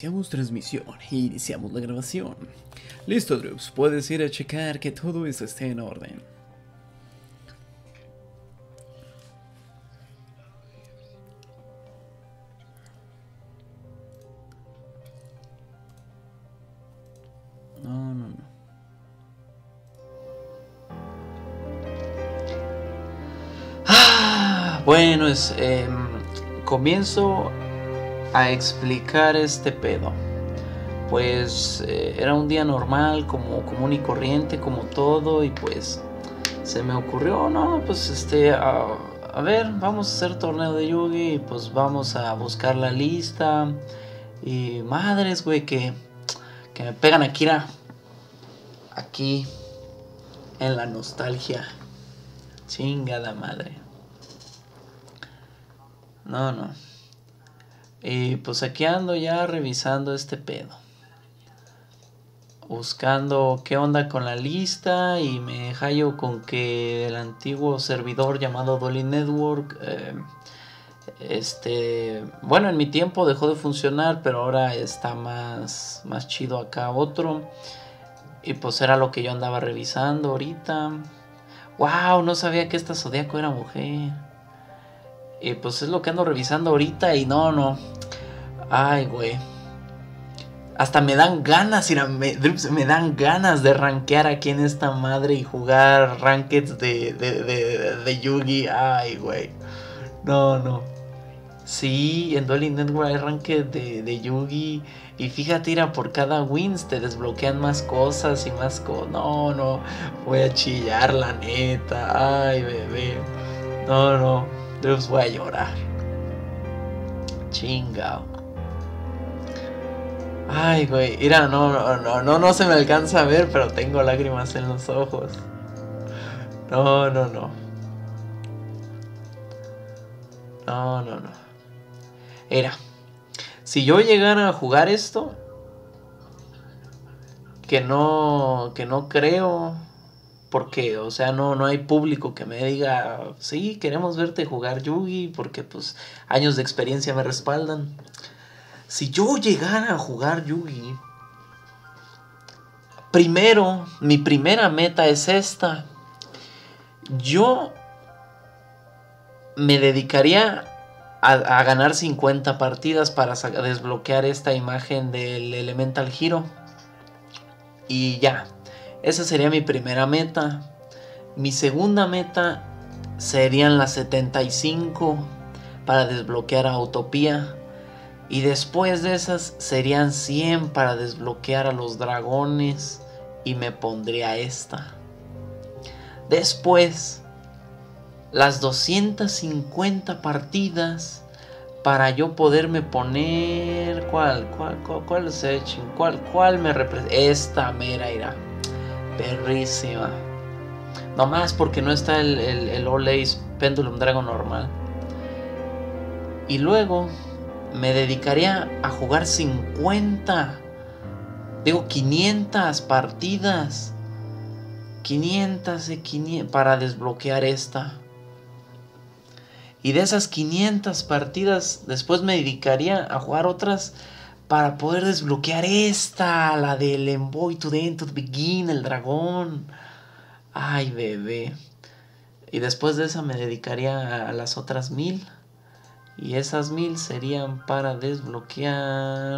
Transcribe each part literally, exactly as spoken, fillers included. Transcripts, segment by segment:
Iniciamos transmisión e iniciamos la grabación. Listo, Droops, puedes ir a checar que todo eso esté en orden. No, no, no. Ah, bueno, es, eh, comienzo a explicar este pedo. Pues eh, era un día normal, como común y corriente, como todo, y pues se me ocurrió, no, pues este, a, a ver, vamos a hacer torneo de Yugi, y pues vamos a buscar la lista. Y madres, güey, que, que me pegan aquí, aquí, en la nostalgia. Chingada madre. No, no. Y pues aquí ando ya revisando este pedo, buscando qué onda con la lista, y me hallo con que el antiguo servidor llamado Dolly Network, eh, este, bueno, en mi tiempo dejó de funcionar, pero ahora está más, más chido acá otro. Y pues era lo que yo andaba revisando ahorita. Wow, no sabía que esta Zodiaco era mujer. Y pues es lo que ando revisando ahorita y no, no. Ay, güey. Hasta me dan ganas, mira, me, me dan ganas de rankear aquí en esta madre y jugar rankeds de, de, de, de Yugi. Ay, güey. No, no. Sí, en Dueling Network hay ranked de, de Yugi. Y fíjate, mira, por cada wins te desbloquean más cosas y más cosas. No, no. Voy a chillar, la neta. Ay, bebé. No, no. Dios, voy a llorar. Chingao. Ay, güey, mira, no, no, no, no, no se me alcanza a ver, pero tengo lágrimas en los ojos. No, no, no. No, no, no. Era, si yo llegara a jugar esto, que no, que no creo, porque, o sea, no, no hay público que me diga, sí, queremos verte jugar Yugi, porque pues años de experiencia me respaldan. Si yo llegara a jugar Yugi, primero, mi primera meta es esta. Yo me dedicaría a, a ganar cincuenta partidas para desbloquear esta imagen del Elemental Hero. Y ya, esa sería mi primera meta. Mi segunda meta serían las setenta y cinco para desbloquear a Utopía. Y después de esas serían cien para desbloquear a los dragones. Y me pondría esta. Después, las doscientas cincuenta partidas para yo poderme poner... ¿Cuál? ¿Cuál? ¿Cuál, cuál es hecho? ¿Cuál, cuál me representa? Esta mera irá. Perrísima. Nomás porque no está el, el, el All Ace Pendulum Dragon normal. Y luego me dedicaría a jugar cincuenta, digo quinientas partidas, quinientas y quinientas para desbloquear esta. Y de esas quinientas partidas después me dedicaría a jugar otras para poder desbloquear esta, la del Envoy to the End to Begin, el dragón. Ay, bebé. Y después de esa me dedicaría a las otras mil. Y esas mil serían para desbloquear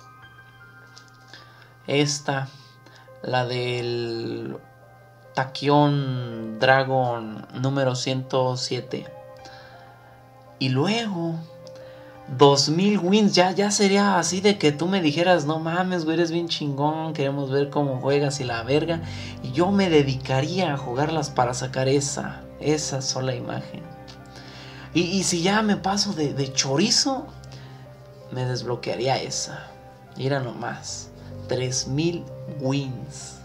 esta, la del Tachyon Dragon número ciento siete. Y luego dos mil wins, ya, ya sería así de que tú me dijeras, no mames, güey, eres bien chingón, queremos ver cómo juegas y la verga. Y yo me dedicaría a jugarlas para sacar esa, esa sola imagen. Y, y si ya me paso de, de chorizo, me desbloquearía esa. Mira nomás, tres mil wins.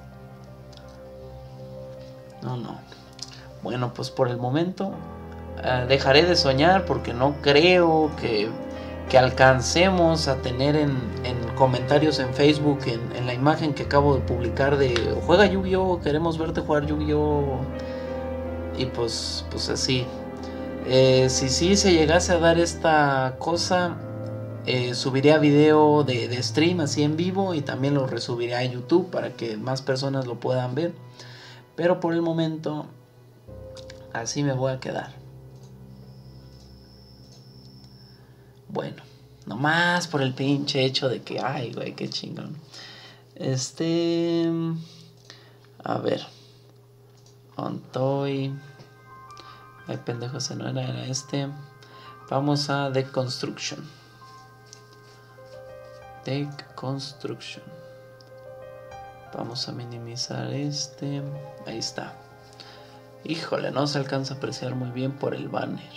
No, no. Bueno, pues por el momento uh, dejaré de soñar, porque no creo que, que alcancemos a tener en, en comentarios en Facebook, en, en la imagen que acabo de publicar de juega Yu-Gi-Oh, queremos verte jugar Yu-Gi-Oh. Y pues, pues así. Eh, si sí se llegase a dar esta cosa, eh, subiré a video de, de stream así en vivo y también lo resubiré a YouTube para que más personas lo puedan ver. Pero por el momento así me voy a quedar. Bueno, nomás por el pinche hecho de que, ay, güey, qué chingón. Este... A ver. Ontoy. Ay, pendejo, ese no era, era este. Vamos a Deconstruction. Deconstruction. Vamos a minimizar este. Ahí está. Híjole, no se alcanza a apreciar muy bien por el banner.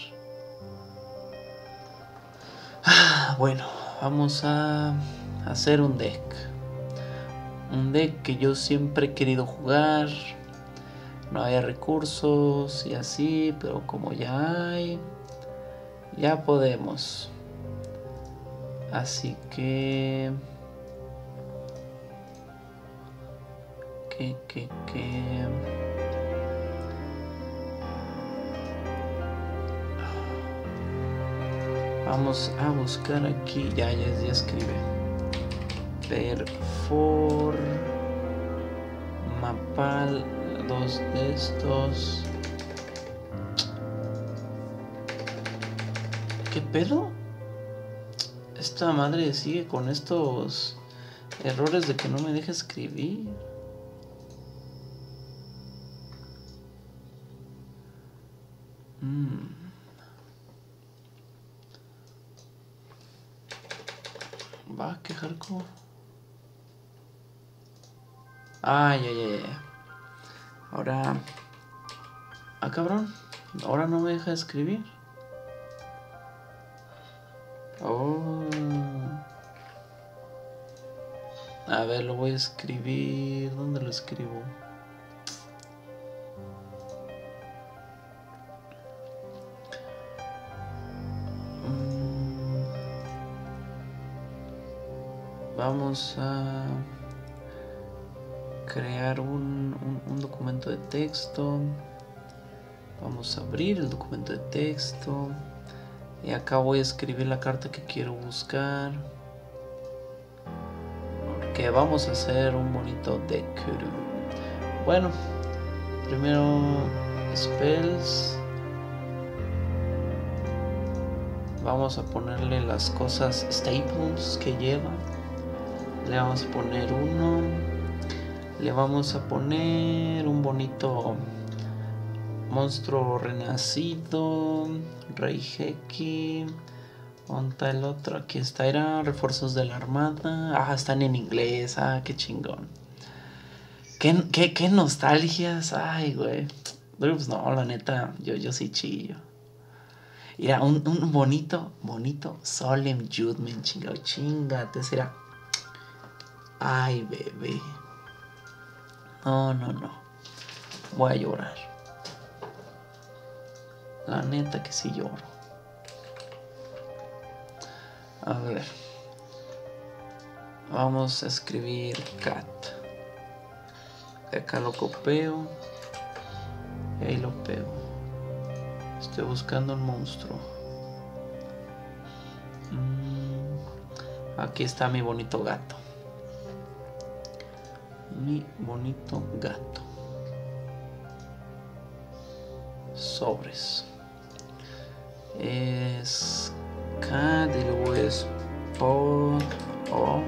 Ah, bueno, vamos a hacer un deck. Un deck que yo siempre he querido jugar. No había recursos y así, pero como ya hay, ya podemos. Así que... Que, que, que... Vamos a buscar aquí, ya, ya, ya escribe. Perfor... Mapal, dos de estos. ¿Qué pedo? Esta madre sigue con estos errores de que no me deja escribir. Mm. Va a quejar como... Ay, ay, ay, ay. Ahora... Ah, cabrón. Ahora no me deja escribir. Oh. A ver, lo voy a escribir. ¿Dónde lo escribo? Mm. Vamos a crear un, un, un documento de texto. Vamos a abrir el documento de texto. Y acá voy a escribir la carta que quiero buscar. Porque vamos a hacer un bonito deck. Bueno, primero spells. Vamos a ponerle las cosas staples que lleva. Le vamos a poner uno. Le vamos a poner un bonito monstruo renacido. Rey Heki. ¿Dónde está el otro? Aquí está, eran refuerzos de la armada. Ah, están en inglés. Ah, qué chingón. Qué, qué, qué nostalgias. Ay, güey. Pero pues no, la neta, yo, yo sí chillo. Era un, un bonito, bonito Solemn Judgment, chingado, chingate, será. Ay, bebé. No, no, no. Voy a llorar. La neta que sí lloro. A ver. Vamos a escribir cat. De acá lo copio. Y ahí lo pego. Estoy buscando un monstruo. Mm, aquí está mi bonito gato. Mi bonito gato. Sobres. Es K y luego es O O.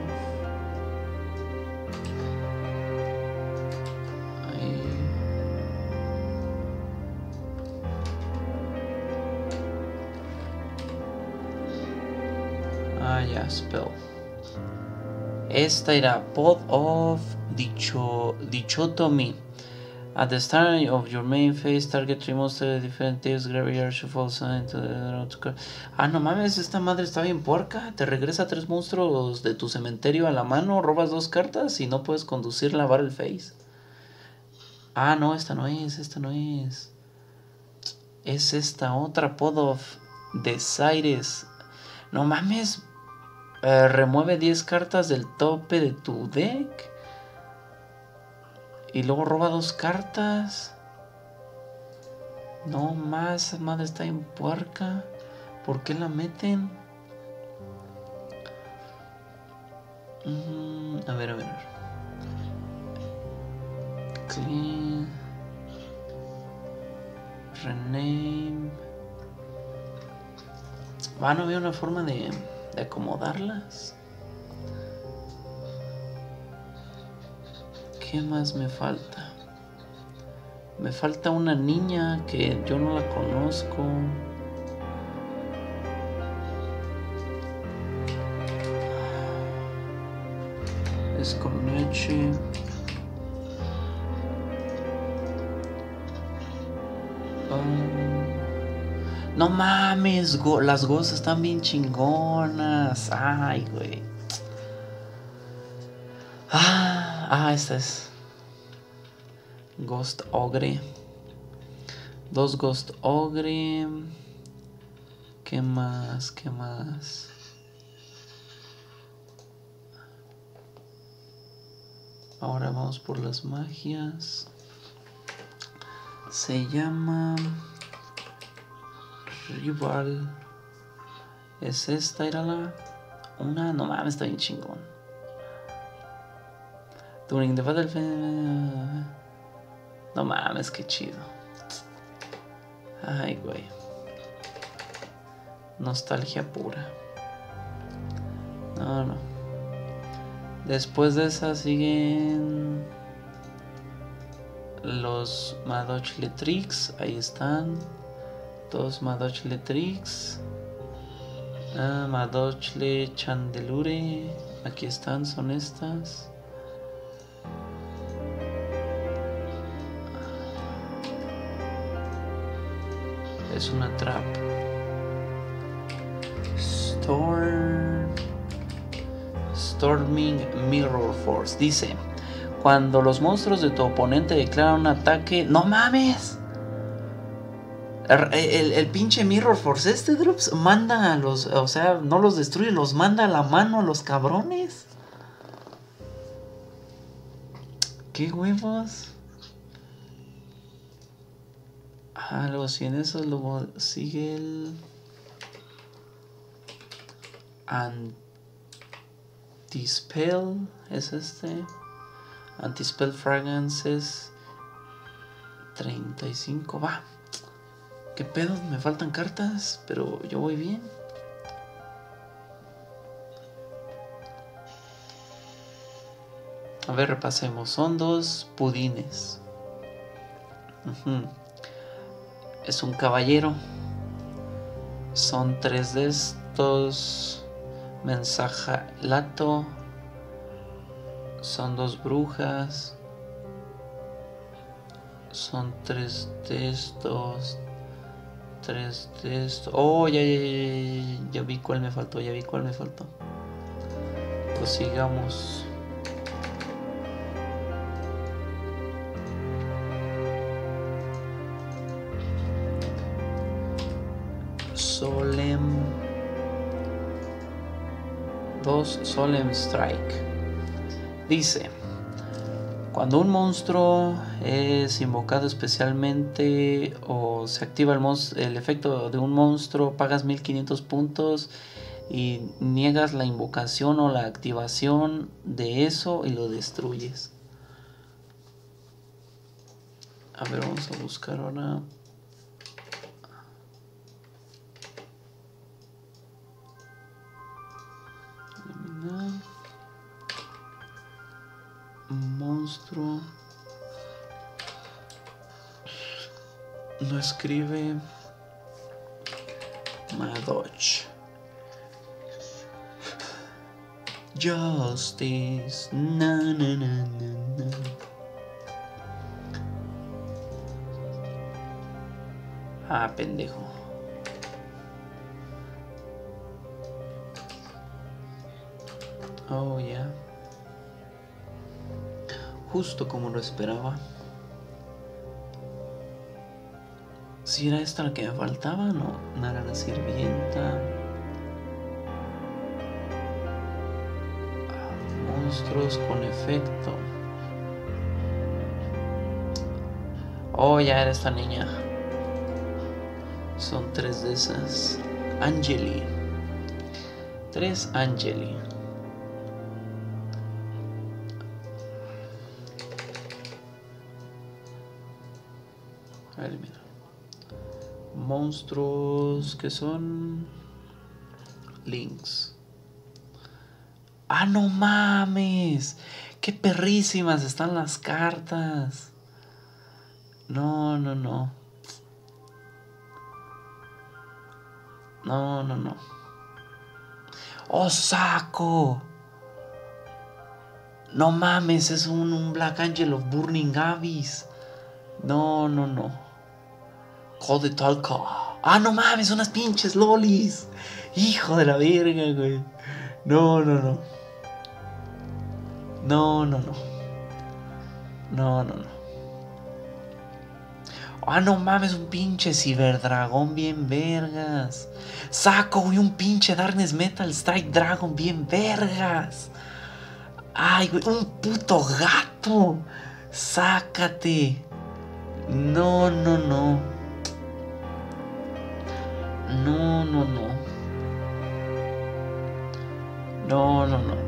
Ah, ya, spell. Esta era Pod of Dicho, Dichotomy. At the start of your main phase, target three monsters de different types, graveyard shuffle sign to the... Ah, no mames, esta madre está bien puerca. Te regresa tres monstruos de tu cementerio a la mano, robas dos cartas y no puedes conducir la Battle Phase. Ah, no, esta no es, esta no es. Es esta otra Pod of Desires. No mames. Eh, remueve diez cartas del tope de tu deck. Y luego roba dos cartas. No más, esa madre está en puerca. ¿Por qué la meten? Mm, a ver, a ver. Clean. Rename. Va, no veo una forma de, de acomodarlas. ¿Qué más me falta? Me falta una niña que yo no la conozco. Es con leche. Um, no mames, go las gozas están bien chingonas. Ay, güey. Ah, ah, esta es Ghost Ogre. Dos Ghost Ogre. ¿Qué más? ¿Qué más? Ahora vamos por las magias. Se llama Rival. ¿Es esta? ¿Era la? Una, no mames, está bien chingón. During the battlefield. No mames, qué chido. Ay, güey. Nostalgia pura. No, no. Después de esa siguen los Madoch Letrix. Ahí están. Dos Madoch Letrix. Ah, Madoch Le Chandelure. Aquí están, son estas. Es una trap. Storm. Storming Mirror Force. Dice: cuando los monstruos de tu oponente declaran un ataque. ¡No mames! El, el, el pinche Mirror Force este, Drops, manda a los... O sea, no los destruye, los manda a la mano a los cabrones. ¿Qué huevos? Algo así en eso. Luego sigue el... Anti-Spell. Es este. Anti-Spell Fragrances. treinta y cinco. Va. ¿Qué pedo? Me faltan cartas, pero yo voy bien. A ver, repasemos. Son dos pudines. Uh-huh. Es un caballero. Son tres de estos. Mensajalato. Son dos brujas. Son tres de estos. Tres de estos. Oh, ya, ya, ya, ya vi cuál me faltó. Ya vi cuál me faltó. Pues sigamos. Solemn. Dos Solemn Strike. Dice: cuando un monstruo es invocado especialmente o se activa el, el efecto de un monstruo, pagas mil quinientos puntos y niegas la invocación o la activación de eso y lo destruyes. A ver, vamos a buscar ahora. Eliminar. Monstruo. No escribe Madoch. Justice. Na, na, na, na, na. Ah, pendejo. Oh, ya. Yeah. Justo como lo esperaba. Si era esta la que me faltaba, no. Nara la sirvienta. Ah, monstruos con efecto. Oh, ya era esta niña. Son tres de esas. Angeli. Tres Angeli. Eliminar. Monstruos que son links. ¡Ah, no mames! ¡Qué perrísimas están las cartas! No, no, no. No, no, no. ¡Oh, saco! No mames, es un, un Black Angel of Burning Abyss. No, no, no. Code Talca. Ah, no mames, unas pinches lolis. Hijo de la verga, güey. No, no, no. No, no, no. No, no, no. Ah, no mames, un pinche ciberdragón bien vergas. Saco, güey, un pinche Darkness Metal Strike Dragon bien vergas. Ay, güey, un puto gato. Sácate. No, no, no. No, no, no. No, no, no.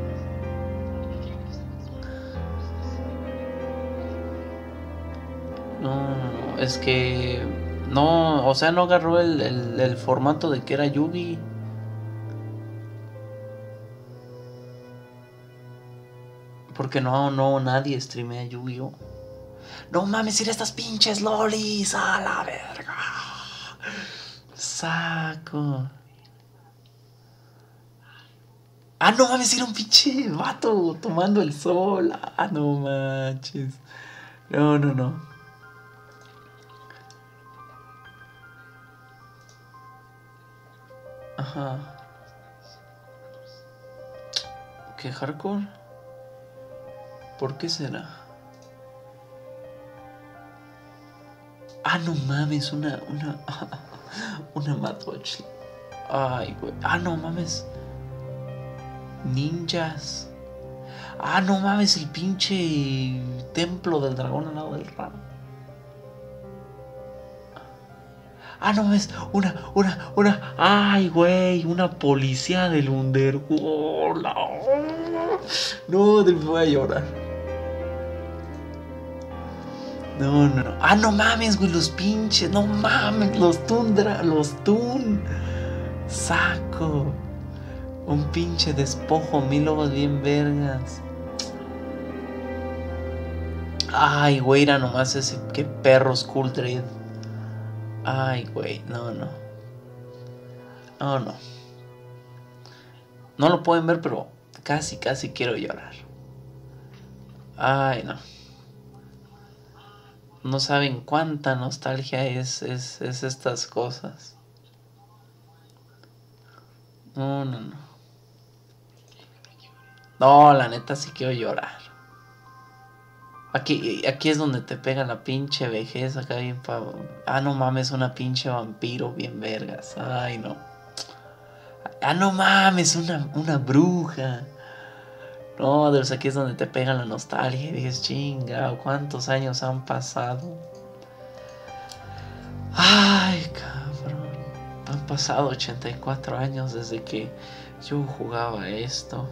No, no, no. Es que... No, o sea, no agarró el, el, el formato de que era Yugi. Porque no, no, nadie streamea Yu-Gi-Oh. No mames, ir a estas pinches lolis. A la verga. Saco. Ah, no mames, era un pinche vato tomando el sol. Ah, no manches. No, no, no. Ajá. ¿Qué hardcore? ¿Por qué será? Ah, no mames, una, una, una Matoch. Ay, güey. Ah, no mames. Ninjas. Ah, no mames, el pinche templo del dragón al lado del ramo. Ah, no mames, una, una, una. Ay, güey, una policía del Underworld. No, me voy a llorar. No, no, no. Ah, no mames, güey, los pinches. No mames, los Tundra, los Tun. Saco. Un pinche despojo, mil lobos bien vergas. Ay, güey, era nomás ese. Qué perro Skull Dread. Ay, güey, no, no. No, no. No lo pueden ver, pero casi, casi quiero llorar. Ay, no. No saben cuánta nostalgia es, es, es estas cosas. No, no, no. No, la neta sí quiero llorar. Aquí, aquí es donde te pega la pinche vejez acá bien pa... Ah, no mames, una pinche vampiro bien vergas. Ay, no. Ah, no mames, una, una bruja. No, de los aquí es donde te pega la nostalgia y dices, chinga, ¿cuántos años han pasado? Ay, cabrón. Han pasado ochenta y cuatro años desde que yo jugaba esto.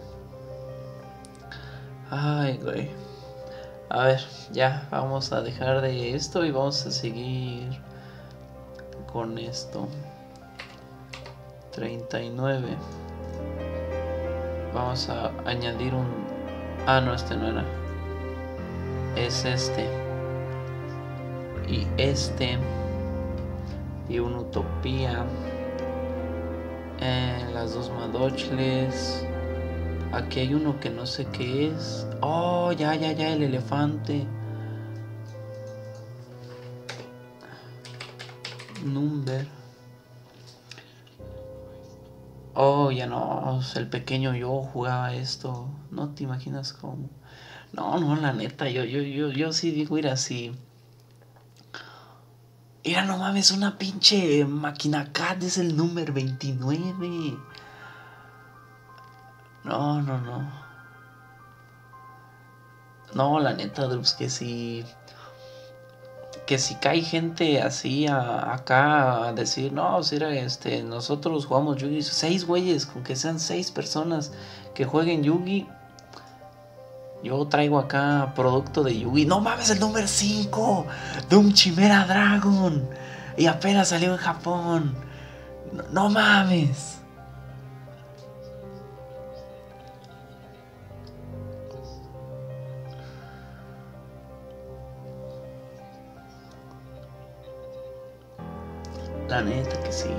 Ay, güey. A ver, ya, vamos a dejar de esto y vamos a seguir con esto. treinta y nueve. Vamos a añadir un... Ah, no, este no era. Es este. Y este. Y una Utopía. Eh, las dos Madochles. Aquí hay uno que no sé qué es. Oh, ya, ya, ya, el elefante. Number. Oh, ya no, el pequeño yo jugaba esto. No te imaginas cómo. No, no, la neta, yo, yo, yo, yo sí digo ir así. Mira, no mames, una pinche máquina cat es el número veintinueve. No, no, no. No, la neta, Drupes, que si... Que si cae gente así a, acá a decir, no, si era este, nosotros jugamos Yugi, seis güeyes, con que sean seis personas que jueguen Yugi, Yo traigo acá producto de Yugi. No mames, el número cinco. Doom Chimera Dragon. Y apenas salió en Japón. No, no mames. La neta que sí.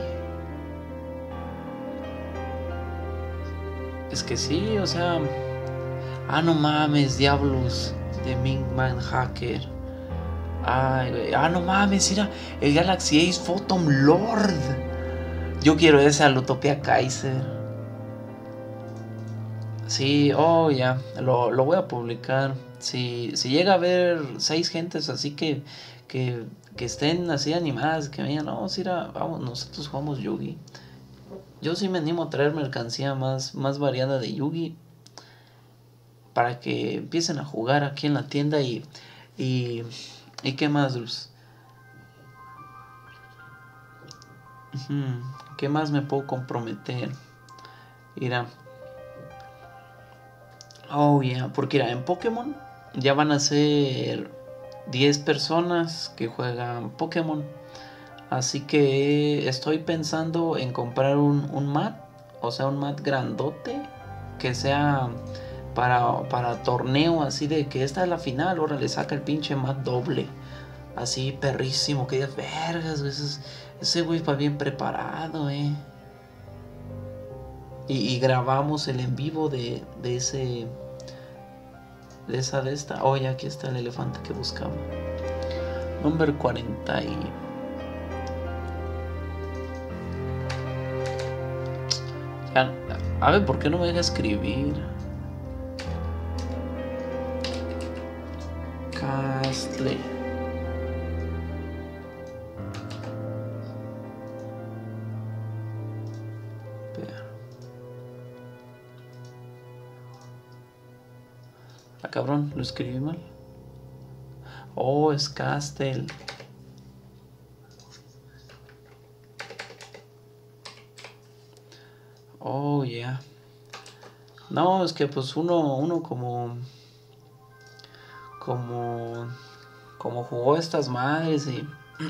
Es que sí, o sea... Ah, no mames, Diablos de Mingman Hacker. Ay, güey. Ah, no mames, mira, el Galaxy Ace Photon Lord. Yo quiero ese a la Utopia Kaiser. Sí, oh, ya, lo, lo voy a publicar. Si, si llega a haber seis gentes así que, que, que estén así animadas, que me digan, no, Sira, vamos, nosotros jugamos Yugi. Yo sí me animo a traer mercancía más, más variada de Yugi. Para que empiecen a jugar aquí en la tienda y... Y, ¿y qué más, Dulce? Uh-huh. ¿Qué más me puedo comprometer? Mira. Oh, yeah. Porque mira, en Pokémon ya van a ser diez personas que juegan Pokémon. Así que estoy pensando en comprar un, un mat. O sea, un mat grandote. Que sea... Para, para torneo así de que esta es la final, ahora le saca el pinche mat doble. Así perrísimo, que digas, vergas, ese, ese güey va bien preparado, eh. Y, y grabamos el en vivo de, de ese... De esa de esta. Oh, ya aquí está el elefante que buscaba. Número cuarenta y... Ya, a ver, ¿por qué no me deja escribir? Castle. Ah, cabrón, lo escribí mal. Oh, es Castle. Oh, ya. Yeah. No, es que pues uno, uno como... Como... Como jugó estas madres y...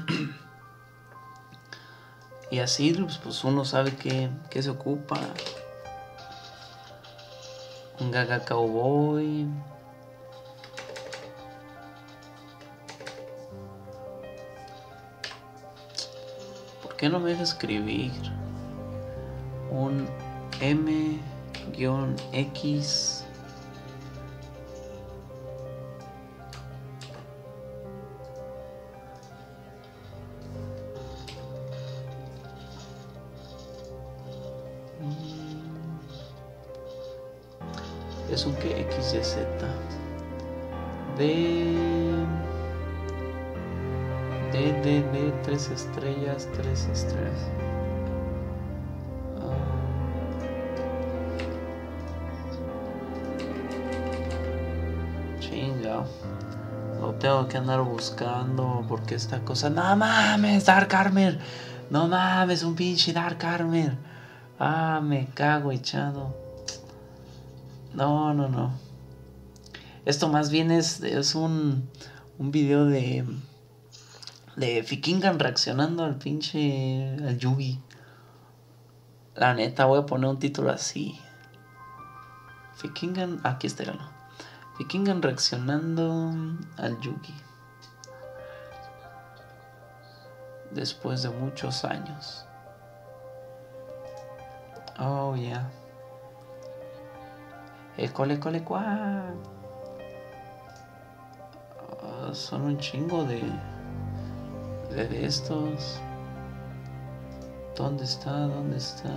y así, pues uno sabe que, que se ocupa. Un Gaga Cowboy. ¿Por qué no me deja escribir? Un M-X. Es un que X Y Z de de de de tres estrellas, tres estrellas. Um, chinga, lo tengo que andar buscando porque esta cosa. No mames, Dark Armor. No mames, un pinche Dark Armor. Ah, me cago echado. No, no, no. Esto más bien es, es un, un video de, de Fikingan reaccionando al pinche al Yugi. La neta, voy a poner un título así. Fikingan, aquí está, no. Fikingan reaccionando al Yugi. Después de muchos años. Oh, ya. Yeah. El cole cole cuá. Uh, son un chingo de, de de estos. ¿Dónde está? ¿Dónde está?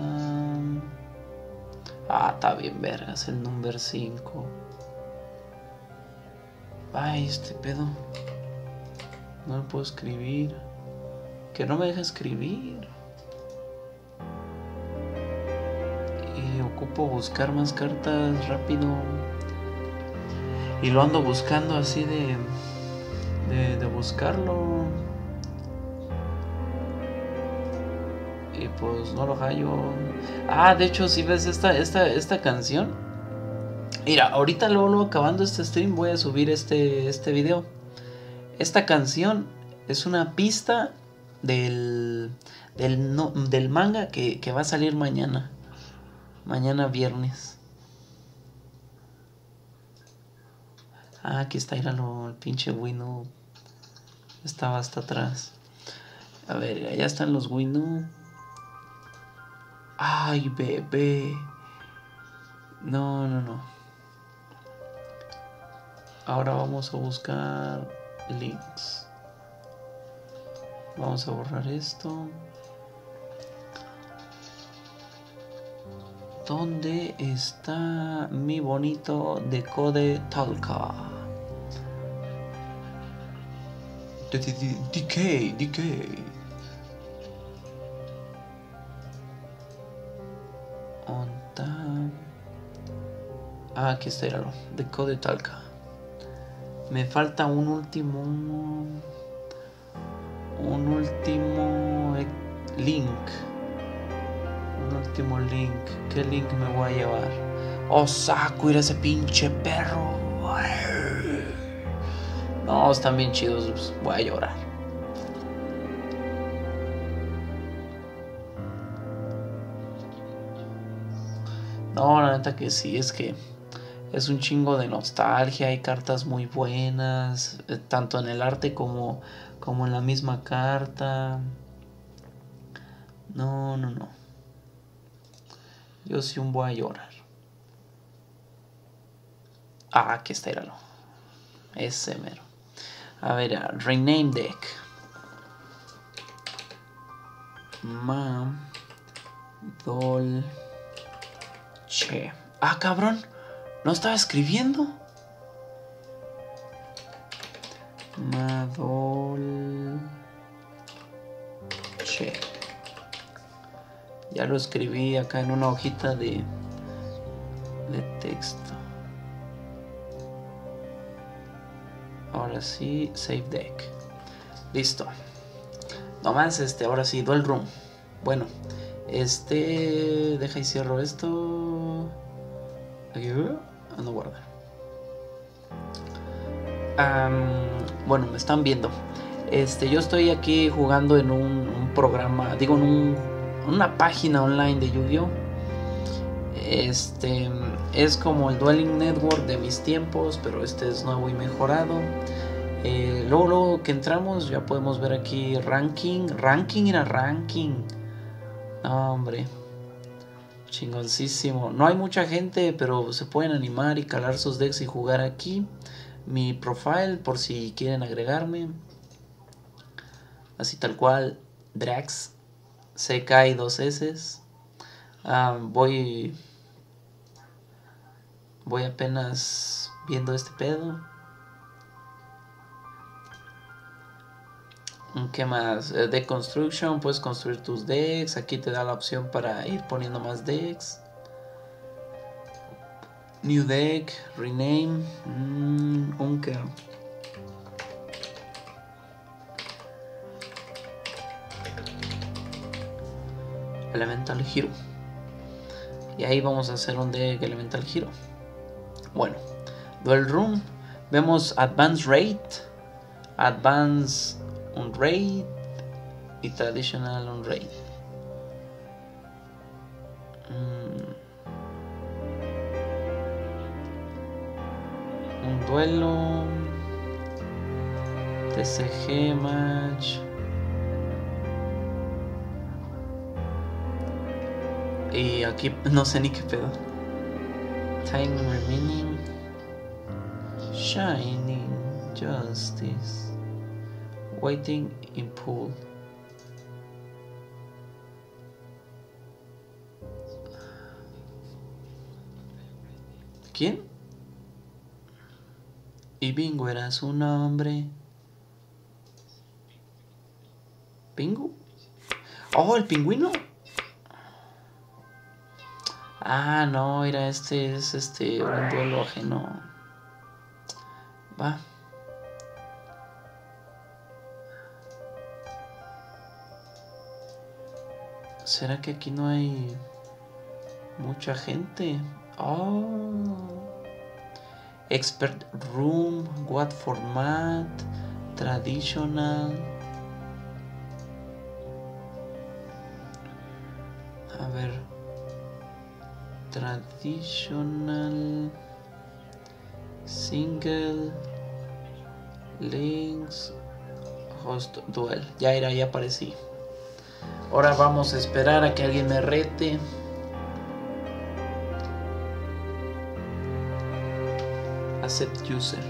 Ah, está bien vergas el número cinco. Ay, este pedo. No me puedo escribir. Que no me deja escribir. Y ocupo buscar más cartas rápido. Y lo ando buscando así de... De, de buscarlo. Y pues no lo hallo. Ah, de hecho, si ves esta, esta, esta canción, Mira, ahorita luego, luego acabando este stream voy a subir este, este video. Esta canción es una pista del, del, no, del manga que, que va a salir mañana. Mañana viernes. Ah, aquí está, íralo, el pinche Winu. Estaba hasta atrás. A ver, allá están los Winu. Ay, bebé. No, no, no. Ahora vamos a buscar links. Vamos a borrar esto. ¿Dónde está mi bonito Decode Talca? Decay, Decay. Ah, aquí está, éralo. Decode Talca. Me falta un último. Un último link. Un último link. ¿Qué link me voy a llevar? Oh, saco, ir a ese pinche perro. No, están bien chidos. Voy a llorar. No, la neta que sí, es que es un chingo de nostalgia. Hay cartas muy buenas, eh, tanto en el arte como, como en la misma carta. No, no, no. Yo sí un voy a llorar. Ah, aquí está, éralo. Ese mero. A ver, a rename deck. Ma Dol Che. Ah, cabrón. ¿No estaba escribiendo? Madol Che. Ya lo escribí acá en una hojita de, de texto. Ahora sí, save deck. Listo. Nomás este, ahora sí, dual room. Bueno, este. Deja y cierro esto. Aquí, ah, no guardar. Um, bueno, me están viendo. Este, yo estoy aquí jugando en un, un programa, digo, en un, una página online de Yu-Gi-Oh! Este es como el Dueling Network de mis tiempos, pero este es nuevo y mejorado. Eh, luego, luego que entramos ya podemos ver aquí ranking. Ranking era ranking. No, hombre. Chingoncísimo. No hay mucha gente, pero se pueden animar y calar sus decks y jugar aquí. Mi profile por si quieren agregarme. Así tal cual. Drax. C K y dos S. Ah, voy... Voy apenas viendo este pedo. ¿Qué más? Eh, Deck Construction. Puedes construir tus decks. Aquí te da la opción para ir poniendo más decks. New deck. Rename. Mm, Unker. Elemental Hero. Y ahí vamos a hacer un deck Elemental Hero. Bueno. Dual Room. Vemos Advanced Rate. Advanced on Raid. Y Traditional on Raid. Mm. Un duelo. T C G match. Y aquí no sé ni qué pedo. Time remaining. Shining Justice. Waiting in pool. ¿Quién? Y Bingo era su nombre. ¿Bingo? Oh, el pingüino. Ah, no, era este, es este, un duelo ajeno. Va. ¿Será que aquí no hay mucha gente? Oh. Expert Room, what format, traditional. A ver, traditional, single, links, host duel. Ya era, ya aparecí. Ahora vamos a esperar a que alguien me rete. Accept user.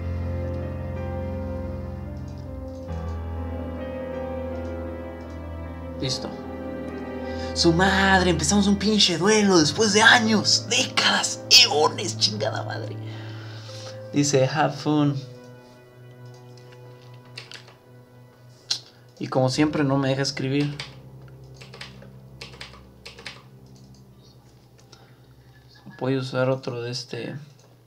Listo. Su madre, empezamos un pinche duelo después de años, décadas, eones, chingada madre. Dice, have fun. Y como siempre no me deja escribir. Voy a usar otro de este.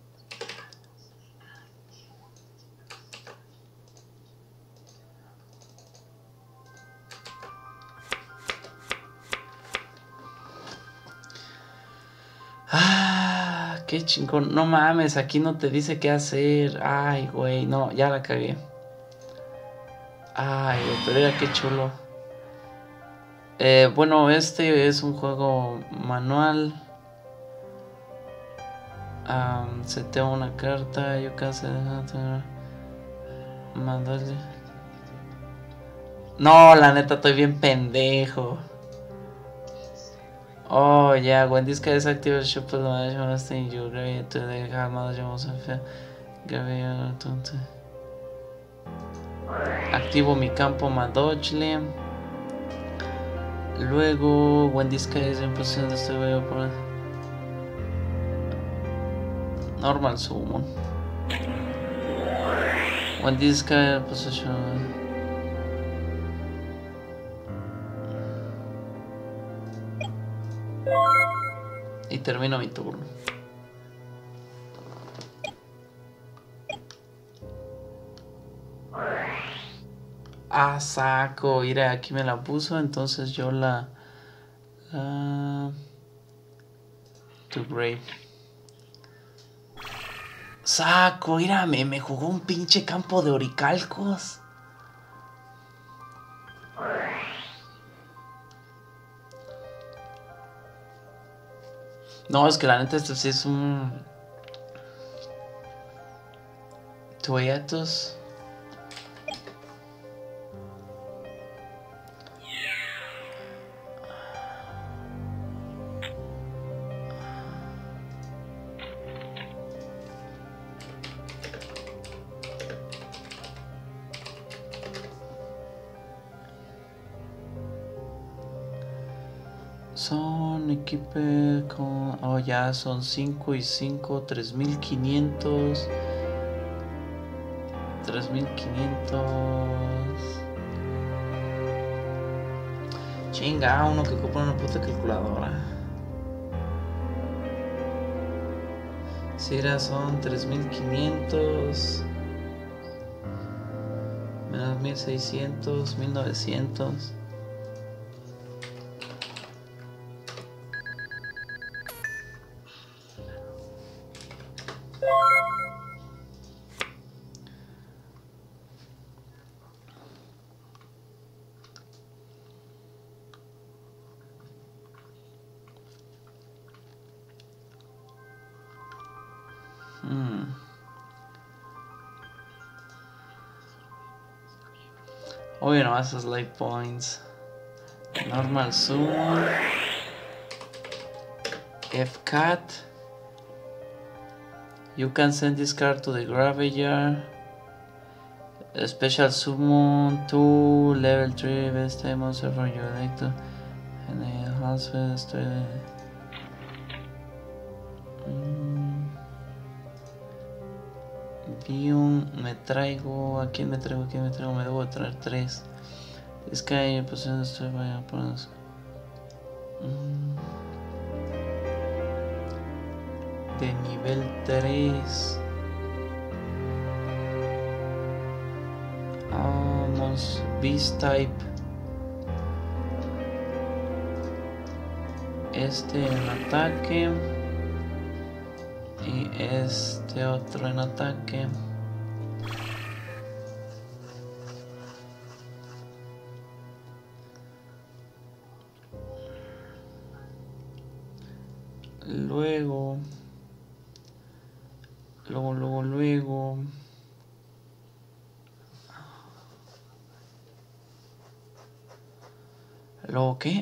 Ah, qué chingón. No mames, aquí no te dice qué hacer. Ay, güey, no, ya la cagué. Ay, pero era qué chulo. Eh, bueno, este es un juego manual. Um, seteo una carta. Yo casi. Mandarle. No, la neta, estoy bien pendejo. Oh, yeah, when this guy is active, should put the management thing you agree to the hard management of activo mi campo Madochle. Luego, when this guy is in position, este voy a poner normal summon. When this guy in position. Y termino mi turno. Ah, saco. Mira, aquí me la puso. Entonces yo la... la... To grave. Saco. Mira, me, me jugó un pinche campo de oricalcos. No, es que la neta esto sí es un... Tueatos. Son equipe con... Oh, ya son cinco y cinco, tres mil quinientos. tres mil quinientos. Chinga, uno que compra una puta calculadora. Si era, son tres mil quinientos. Menos mil seiscientos, mil novecientos. Hmm. Oye, no, esos life points. Normal summon. F-cat. You can send this card to the graveyard. A special summon two level three best time monster from your deck to and the hospital story. Bion, me traigo. ¿A quién me traigo? ¿A quién me traigo? Me debo de traer tres. Es que hay posición de estoy vaya por las. De nivel tres. Vamos, Beast Type. Este en ataque. Y este otro en ataque. Luego. Luego, luego, luego. ¿Luego qué?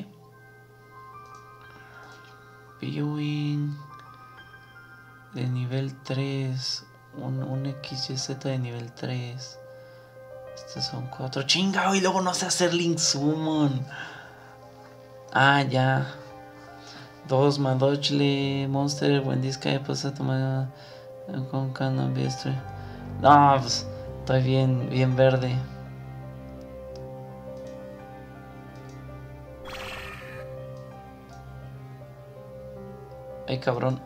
Viewing de nivel tres. Un, un X Y Z de nivel tres. Estos son cuatro. ¡Chingao! Y luego no sé hacer Link Summon. Ah, ya. Dos Madochle Monster. When this guy pues a tomar con Canon Bestre. No, pues estoy bien, bien verde. Ay, cabrón.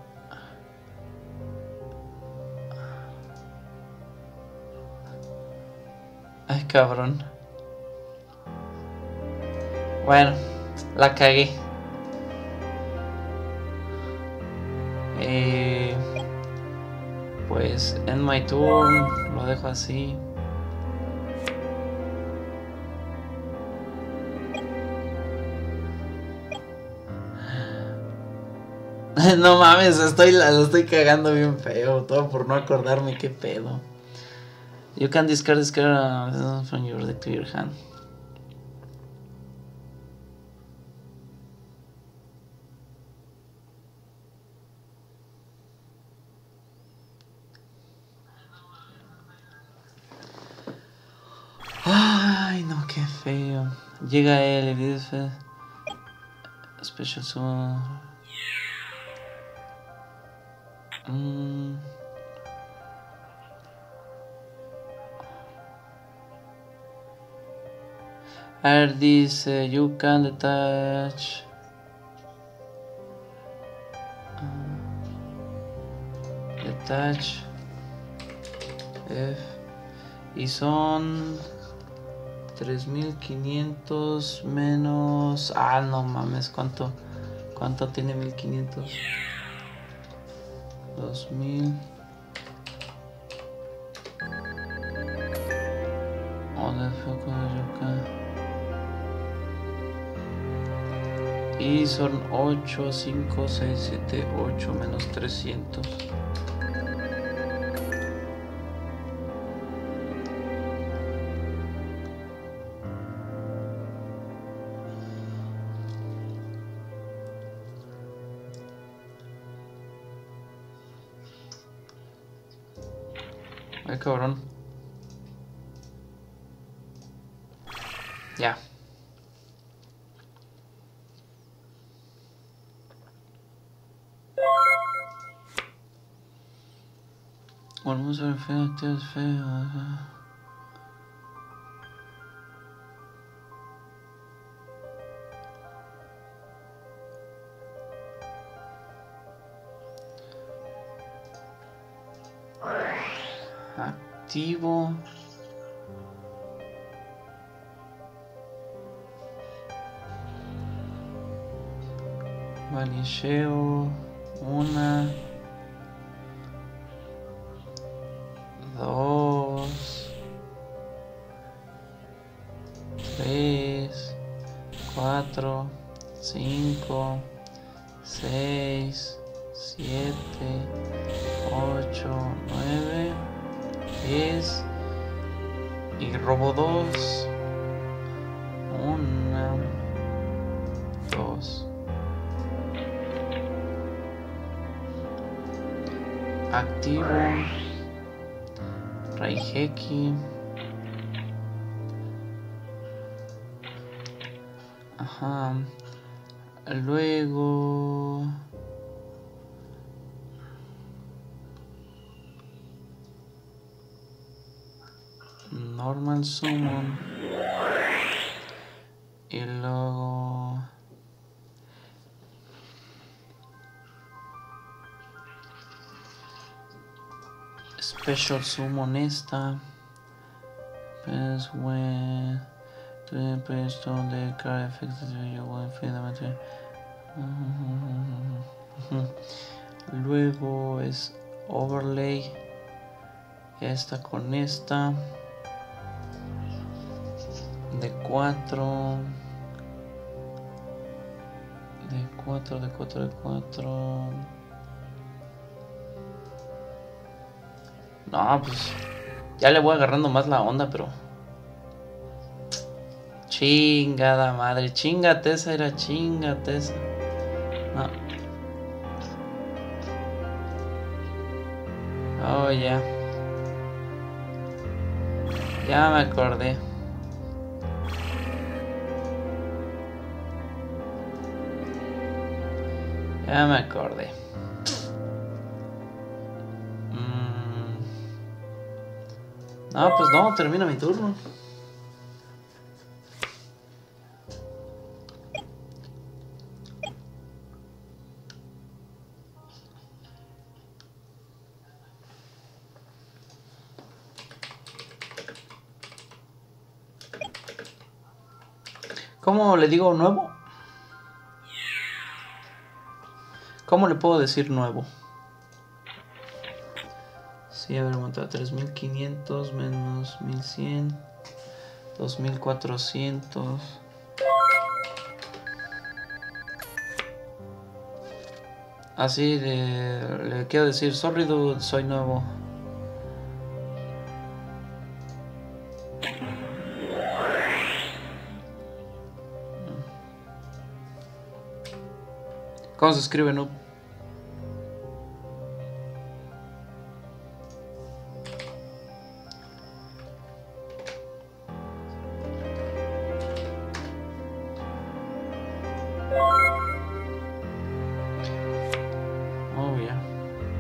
Ay, cabrón. Bueno, la cagué. Eh, pues en my turn lo dejo así. No mames, estoy, la, lo estoy cagando bien feo. Todo por no acordarme qué pedo. You can discard discard uh, from your deck to your hand. Ay, no, qué feo. Llega él y dice Special Summon. Mm. Air dice you can detach. Uh, detach. F. Y son tres mil quinientos menos. Ah, no mames, ¿cuánto? ¿Cuánto tiene mil quinientos? dos mil. ¿Dónde fue con acá? Y son ocho, cinco, seis, siete, ocho menos trescientos. Ay, cabrón. Ya. Volvemos a ver feo, tío, es feo. Ajá. Activo. Vanisheo. Una. Dos. Tres. Cuatro. Cinco. Seis. Siete. Ocho. Nueve. Diez. Y robo dos. Una. Dos. Activo. Raigeki. Ajá. Luego. Normal Summon. Y luego. Special Summon esta. Pues when to press on the card affected you will feel the material. Luego es overlay. Esta con esta. De cuatro. De cuatro, de cuatro, de cuatro. No, pues ya le voy agarrando más la onda, pero... Chingada madre, chingate esa, era chingate esa. No. Oh, ya. Ya me acordé. Ya me acordé. Mm. No, pues no, termina mi turno. ¿Cómo le digo nuevo? ¿Cómo le puedo decir nuevo? Sí, a ver, montar tres mil quinientos menos mil cien. dos mil cuatrocientos. Así de... Le quiero decir, sorry dude, soy nuevo. ¿Cómo se escribe noob? Oh, ya. Yeah.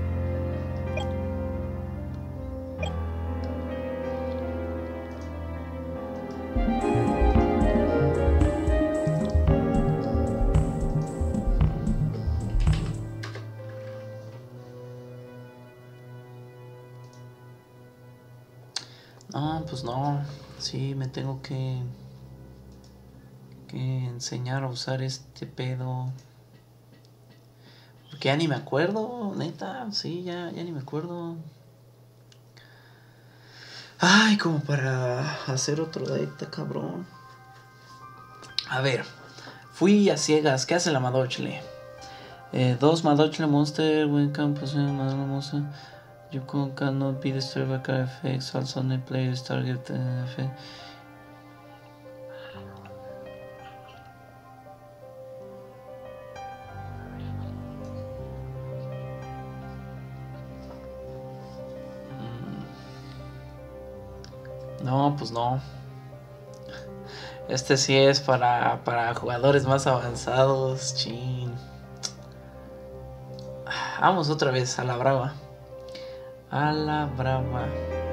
No, pues no. Sí, me tengo que... que enseñar a usar este pedo. Porque ya ni me acuerdo, neta. Sí, ya, ya ni me acuerdo. Ay, como para hacer otro deck, cabrón. A ver. Fui a ciegas. ¿Qué hace la Madochle? Eh, dos Madochle Monster. When Campus Madochle Monster. You cannot be destroyed by card effects. Also, the player's target uh, effect. No, pues no. Este sí es para, para jugadores más avanzados. Chin. Vamos otra vez a la brava. A la brava.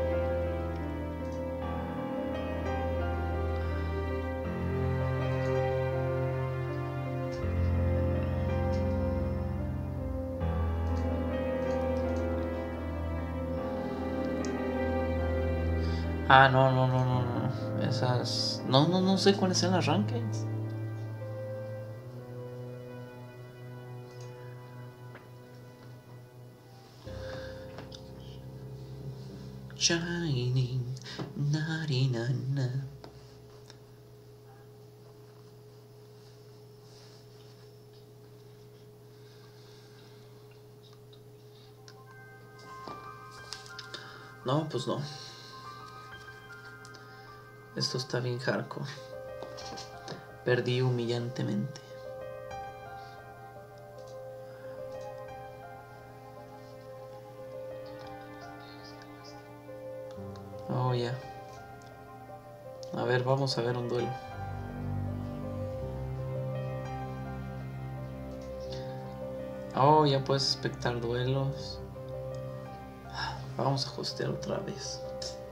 Ah, no, no, no, no, no. Esas... No, no, no sé cuáles son las rankings. Shining, na-di-na-na. No, pues no. Esto está bien hardcore. Perdí humillantemente. Oh, ya. Yeah. A ver, vamos a ver un duelo. Oh, ya puedes espectar duelos. Vamos a hostear otra vez.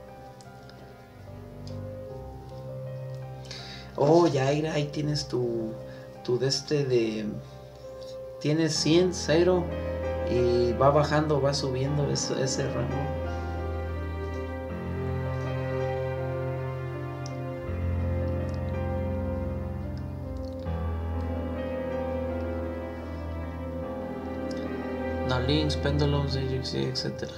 Oh, ya, ahí tienes tu, tu de este de... Tienes cien, cero y va bajando, va subiendo ese, ese rango. No, links, pendulums, Ajax, etcétera.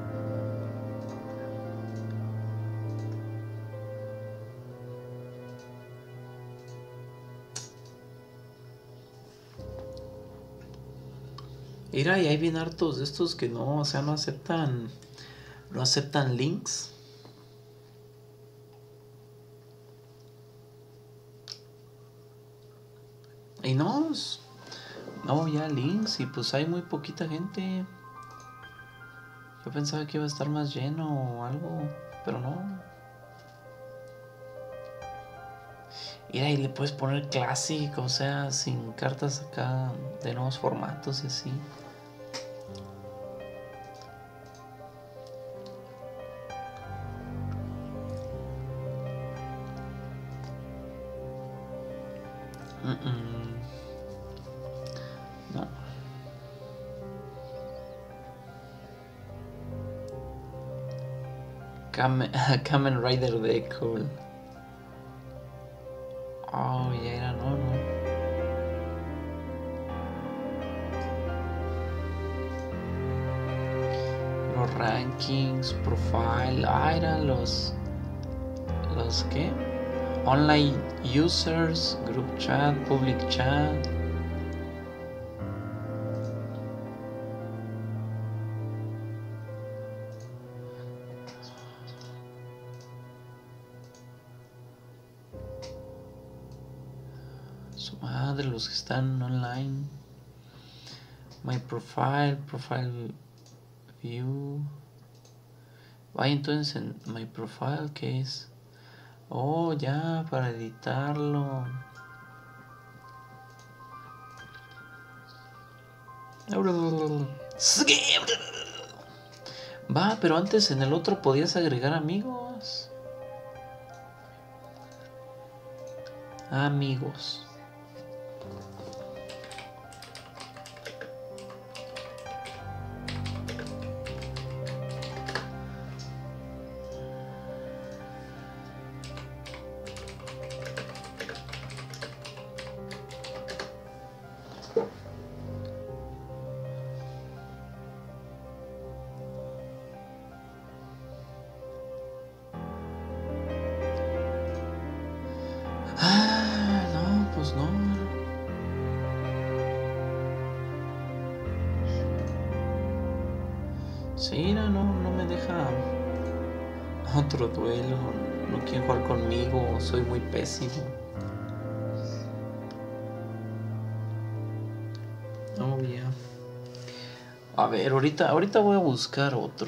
Mira, y hay bien hartos de estos que no, o sea, no aceptan, no aceptan links. Y no, no, ya links, y pues hay muy poquita gente. Yo pensaba que iba a estar más lleno o algo, pero no. Mira, y le puedes poner clásico, o sea, sin cartas acá de nuevos formatos y así. Mm -mm. No. Kamen, Kamen Rider de cool. Oh, ya era, no, no. Los rankings, profile, ah, eran los, los ¿qué? Online users, group chat, public chat. Su madre, los que están online. My profile, profile view. Vaya, entonces en my profile, ¿qué es? Oh, ya, para editarlo. Va, pero antes en el otro podías agregar amigos. Amigos. Ah, no, pues no. Sí, no, no, no me deja otro duelo. No quiere jugar conmigo, soy muy pésimo. Oh, yeah. A ver, ahorita, ahorita voy a buscar otro.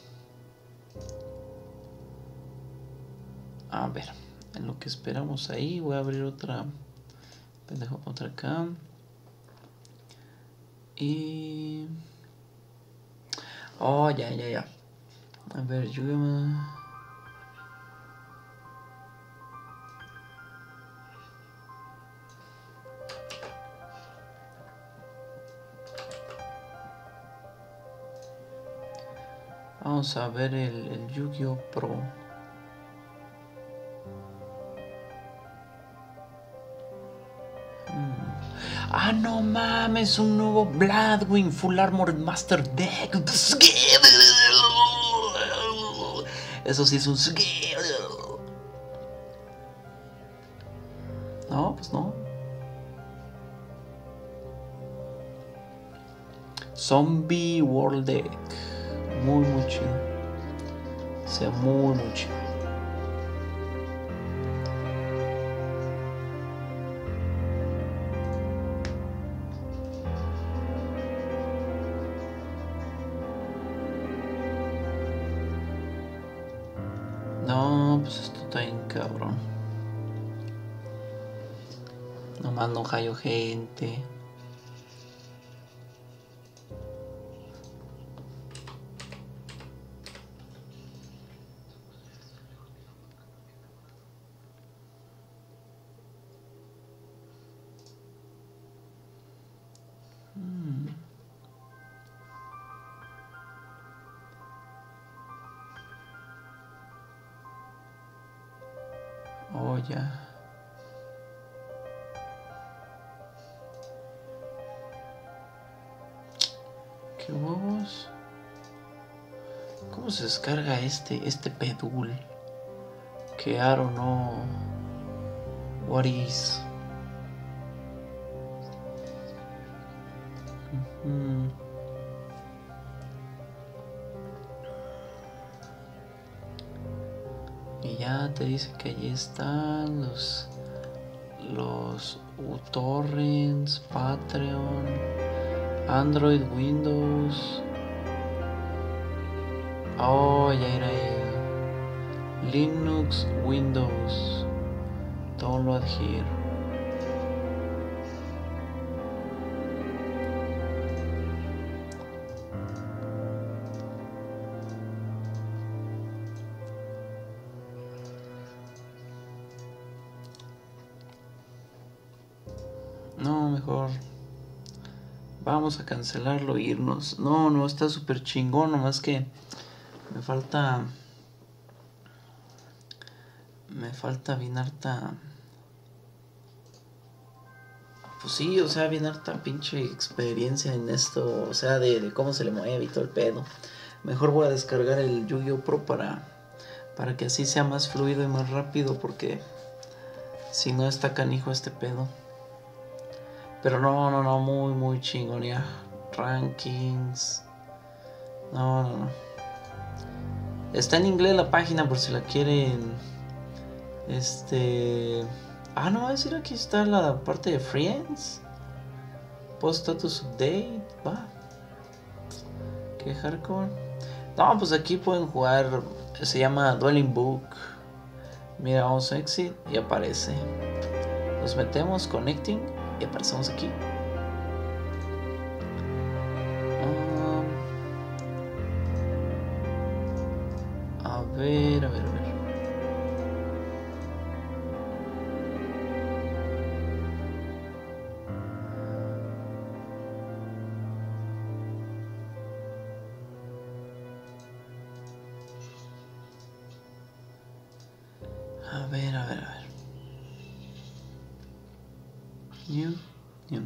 A ver, en lo que esperamos ahí, voy a abrir otra. Pendejo, otra acá. Y... Oh, ya, ya, ya. A ver, yo... Vamos a ver el, el Yu-Gi-Oh! Pro. Hmm. Ah, no mames, un nuevo Bloodwing Full Armored Master Deck. Eso sí es un... No, pues no. Zombie World Deck. Muy, muy chido. O sea, muy, muy chido. No, pues esto está bien cabrón. Nomás no hallo gente. Hmm. Oh, ya. ¿Qué huevos? ¿Cómo se descarga este, este pedul? Que I don't know. What is? Mm-hmm. Y ya te dice que allí están los los uTorrents, Patreon, Android, Windows. Oh, ya era el Linux, Windows. Download here. No, mejor vamos a cancelarlo e irnos. No, no, está súper chingón, nomás que me falta... Me falta bien harta... Pues sí, o sea, bien harta pinche experiencia en esto. O sea, de, de cómo se le mueve y todo el pedo. Mejor voy a descargar el Yu-Gi-Oh! Pro para... Para que así sea más fluido y más rápido, porque... Si no está canijo este pedo. Pero no, no, no, muy, muy chingón ya. Rankings. No, no, no. Está en inglés la página por si la quieren. Este... Ah, no, es decir, aquí está la parte de Friends. Post status update. Va. Qué hardcore. No, pues aquí pueden jugar. Se llama Dwelling Book. Mira, vamos a exit y aparece. Nos metemos, connecting. Y aparecemos aquí. Um, a ver, a ver, a ver. A ver, a ver, a ver. New, new.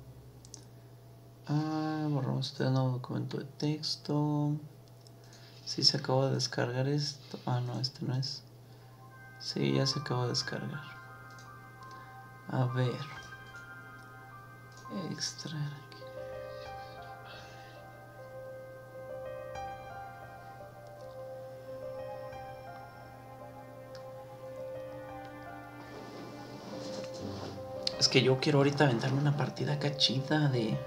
Ah, borramos este nuevo documento de texto. Sí, se acabó de descargar esto. Ah, no, este no es. Sí, ya se acabó de descargar. A ver. Extraer aquí. Es que yo quiero ahorita aventarme una partida cachita de... de...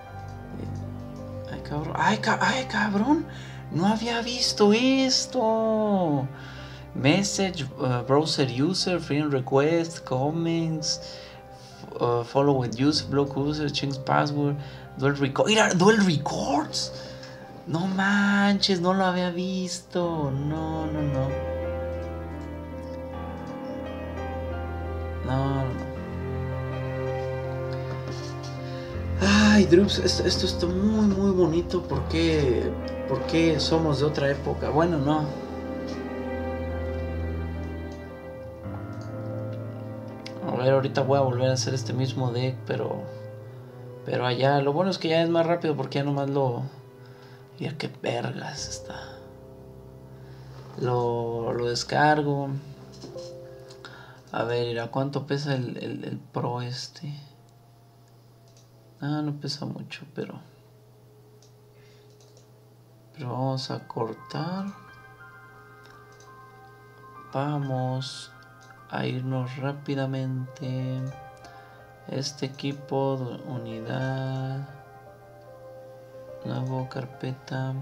Ay, cabrón. Ay, ca... Ay, cabrón. No había visto esto. Message, uh, browser user, friend request, comments, uh, follow with user, block user, change password, dual record. Mira, dual records. No manches, no lo había visto. No, no, no. No, no, no. Ay, Drups, esto, esto está muy, muy bonito. ¿Por qué? ¿Por qué somos de otra época? Bueno, no. A ver, ahorita voy a volver a hacer este mismo deck, pero... Pero allá, lo bueno es que ya es más rápido porque ya nomás lo... Ya qué vergas está. Lo, lo descargo. A ver, ¿a cuánto pesa el, el, el Pro este? Ah, no pesa mucho, pero... Pero vamos a cortar. Vamos a irnos rápidamente. Este equipo, unidad. Nuevo carpeta.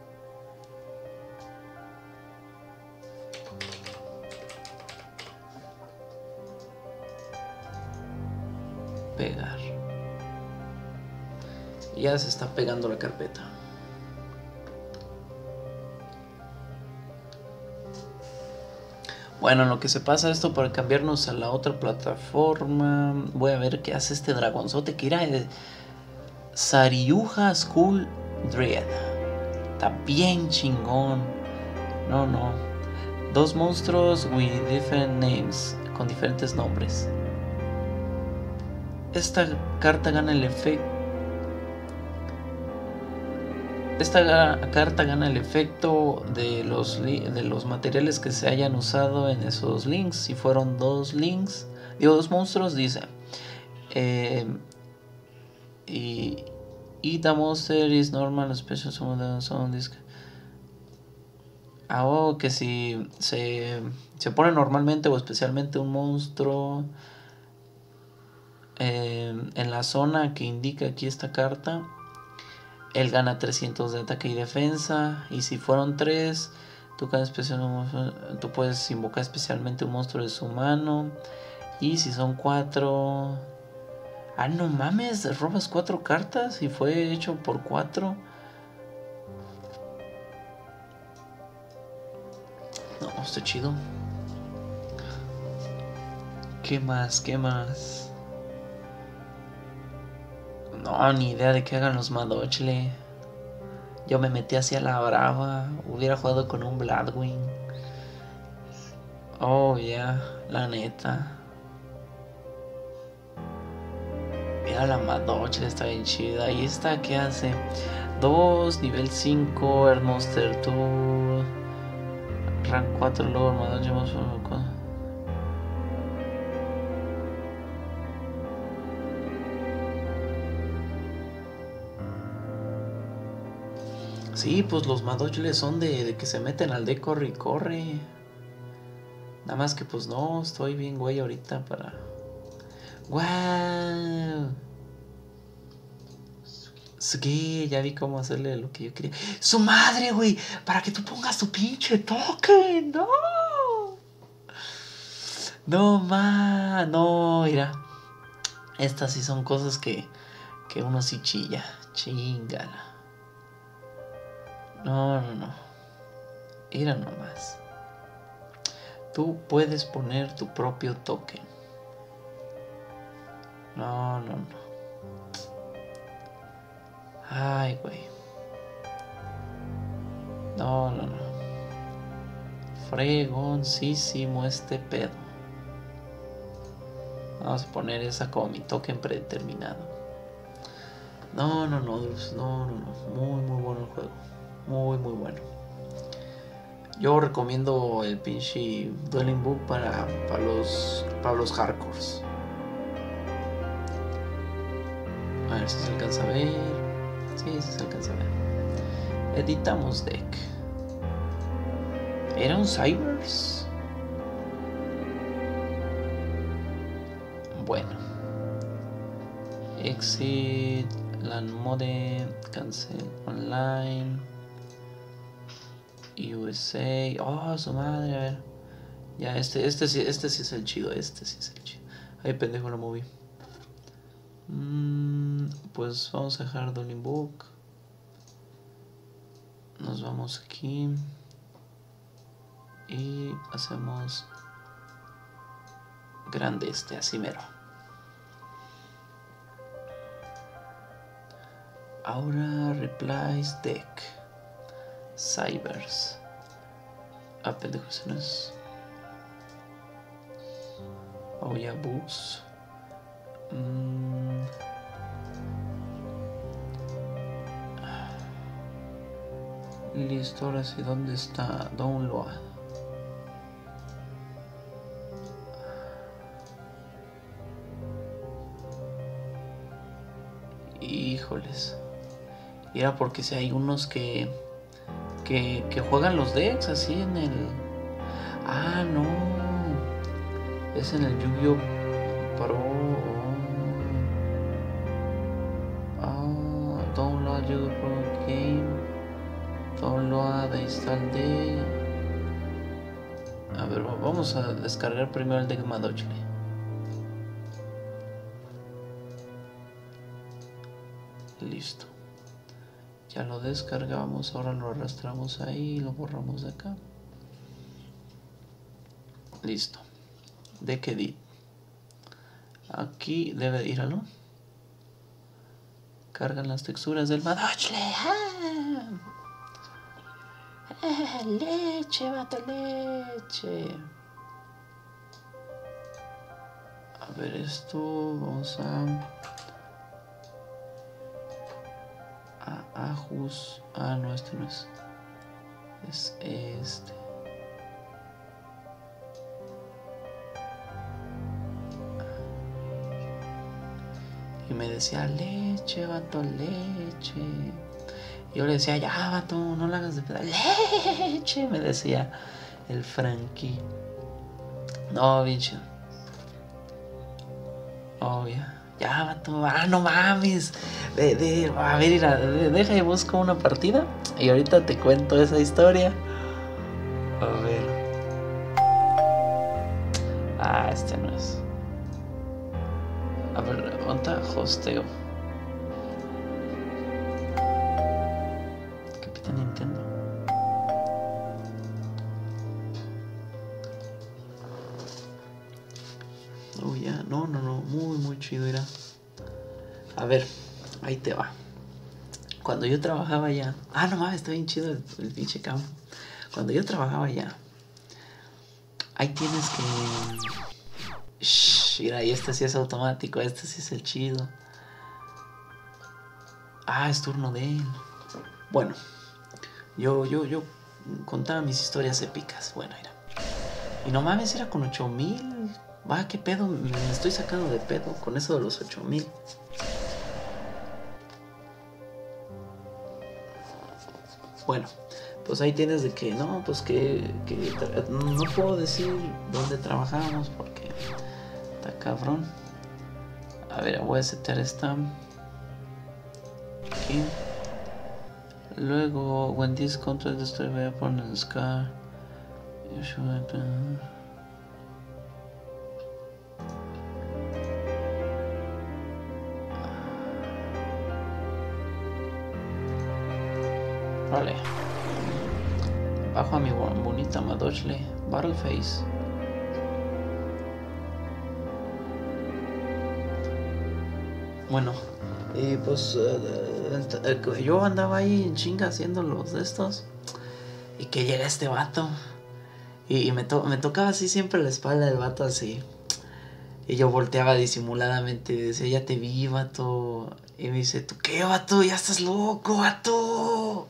Pegar. Ya se está pegando la carpeta. Bueno, en lo que se pasa esto para cambiarnos a la otra plataforma. Voy a ver qué hace este dragonzote que era el Saryuja School Dread. Está bien chingón. No, no. Dos monstruos with different names. Con diferentes nombres. Esta carta gana el efecto. Esta carta gana el efecto de los, de los materiales que se hayan usado en esos links. Si fueron dos links, digo dos monstruos, dice. Eh, y y the monster is normal special summon this. Ah, oh, que si se, se pone normalmente o especialmente un monstruo eh, en la zona que indica aquí esta carta, él gana trescientos de ataque y defensa. Y si fueron tres, tú, cada especial, tú puedes invocar especialmente un monstruo de su mano. Y si son cuatro... Ah, no mames, robas cuatro cartas y fue hecho por cuatro. No, está chido. ¿Qué más? ¿Qué más? No, ni idea de qué hagan los Madochle. Yo me metí hacia la brava. Hubiera jugado con un Bloodwing. Oh, ya, yeah, la neta. Mira, la Madochle está bien chida. ¿Y esta qué hace? dos, nivel cinco, Earth Monster dos, rank cuatro, Lord Madochle más uno. Sí, pues los Madochle son de, de que se meten al deck, corre y corre. Nada más que pues no, estoy bien güey ahorita para... ¡Wow! Sugi, ya vi cómo hacerle lo que yo quería. ¡Su madre, güey! Para que tú pongas tu pinche token. ¡No! No, ma. No, mira. Estas sí son cosas que, que uno sí chilla. Chingala. No, no, no. Mira nomás. Tú puedes poner tu propio token. No, no, no. Ay, güey. No, no, no. Fregoncísimo este pedo. Vamos a poner esa como mi token predeterminado. No, no, no, no, no, no. Muy, muy bueno el juego. Muy, muy bueno. Yo recomiendo el pinche Dueling Book para, para los para los hardcores. A ver si se alcanza a ver. Sí, sí se alcanza a ver. Editamos deck. ¿Era un Cybers? Bueno. Exit. LAN mode. Cancel online. U S A. Oh, su madre, a ver. Ya, este, este, sí, este sí es el chido. Este sí es el chido. Ay, pendejo, lo moví. Mm, pues vamos a dejar Dueling Book. Nos vamos aquí. Y hacemos grande este, así mero. Ahora replies deck. Cybers. Ah, pendejo, ese no es. Oh, ya, books. Mm. Listo, ahora sí, ¿dónde está? Download. Híjoles. Era porque si hay unos que, que que juegan los decks así en el... Ah, no. Es en el Yu-Gi-Oh! Pro. Ah, download Yu-Gi-Oh! Pro Game. Download de install de... A ver, vamos a descargar primero el deck Madochle. Listo. Ya lo descargamos, ahora lo arrastramos ahí y lo borramos de acá. Listo. Deck edit. Aquí debe ir, ¿no? Cargan las texturas del Madochle. ¡Ah! ¡Ah! Leche, vato, leche. A ver esto, vamos a... A Ajus. Ah, no, este no es. Es este. Y me decía, leche, vato, leche. Y yo le decía, ya, vato, no la hagas de pedo. Leche, me decía el Frankie. No, bien chido. Oh, ya. Ya, vato. Ah, no mames. De, de, a ver, mira, de, deja y busco una partida. Y ahorita te cuento esa historia. A ver. Ah, este no es. A ver, ¿dónde hosteo? Capitán Nintendo. Oh, ya. No, no, no. Muy, muy chido era. A ver, ahí te va. Cuando yo trabajaba allá. Ah, no mames, está bien chido el, el pinche campo. Cuando yo trabajaba allá. Ahí tienes que. Shh, mira, y este sí es automático. Este sí es el chido. Ah, es turno de él. Bueno, yo, yo, yo contaba mis historias épicas. Bueno, era. Y no mames, era con ocho mil. Va, qué pedo, me estoy sacando de pedo con eso de los ocho mil. Bueno, pues ahí tienes de que, no, pues que, que no puedo decir dónde trabajamos porque está cabrón. A ver, voy a setear esta. Aquí. Luego, when this contract destroy weapon and scar, you should open. Vale. Bajo a mi bonita Madochle. Battle Face. Bueno, y pues uh, yo andaba ahí en chinga haciendo los de estos. Y que llega este vato. Y, y me, to me tocaba así siempre la espalda del vato así. Y yo volteaba disimuladamente y decía, ya te vi, vato. Y me dice, ¿tú qué, vato? Ya estás loco, vato.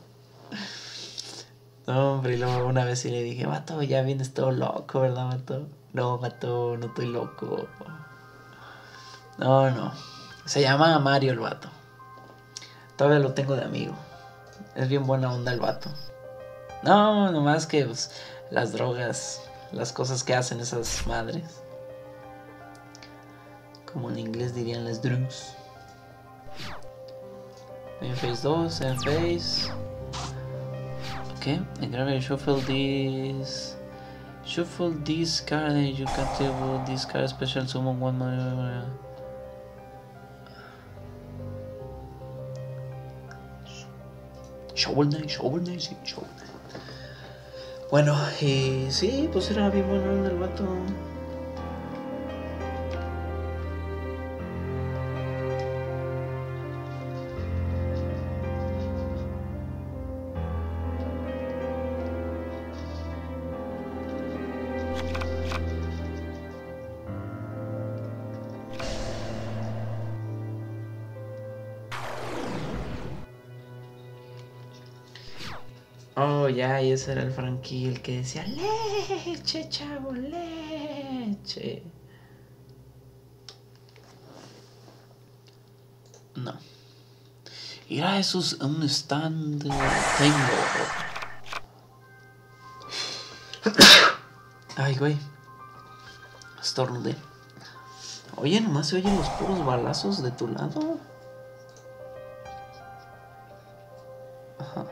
No, hombre, y luego una vez sí le dije, vato, ya vienes todo loco, ¿verdad, vato? No, vato, no estoy loco. No, no. Se llama Mario el vato. Todavía lo tengo de amigo. Es bien buena onda el vato. No, nomás que pues, las drogas, las cosas que hacen esas madres. Como en inglés dirían las drugs. En phase dos, en phase. Ok, en grave shuffle this. Shuffle this card and you can table this card special summon one more. Shovel Knight, Shovel Knight, sí, Shovel Knight. Bueno, y sí, pues era bien bueno el vato. Oh, ya, y ese era el Frankie, el que decía, leche, chavo, leche. No. Mira, eso es un stand. Tengo. Ay, güey. Estornudé. Oye, nomás se oyen los puros balazos de tu lado. Ajá.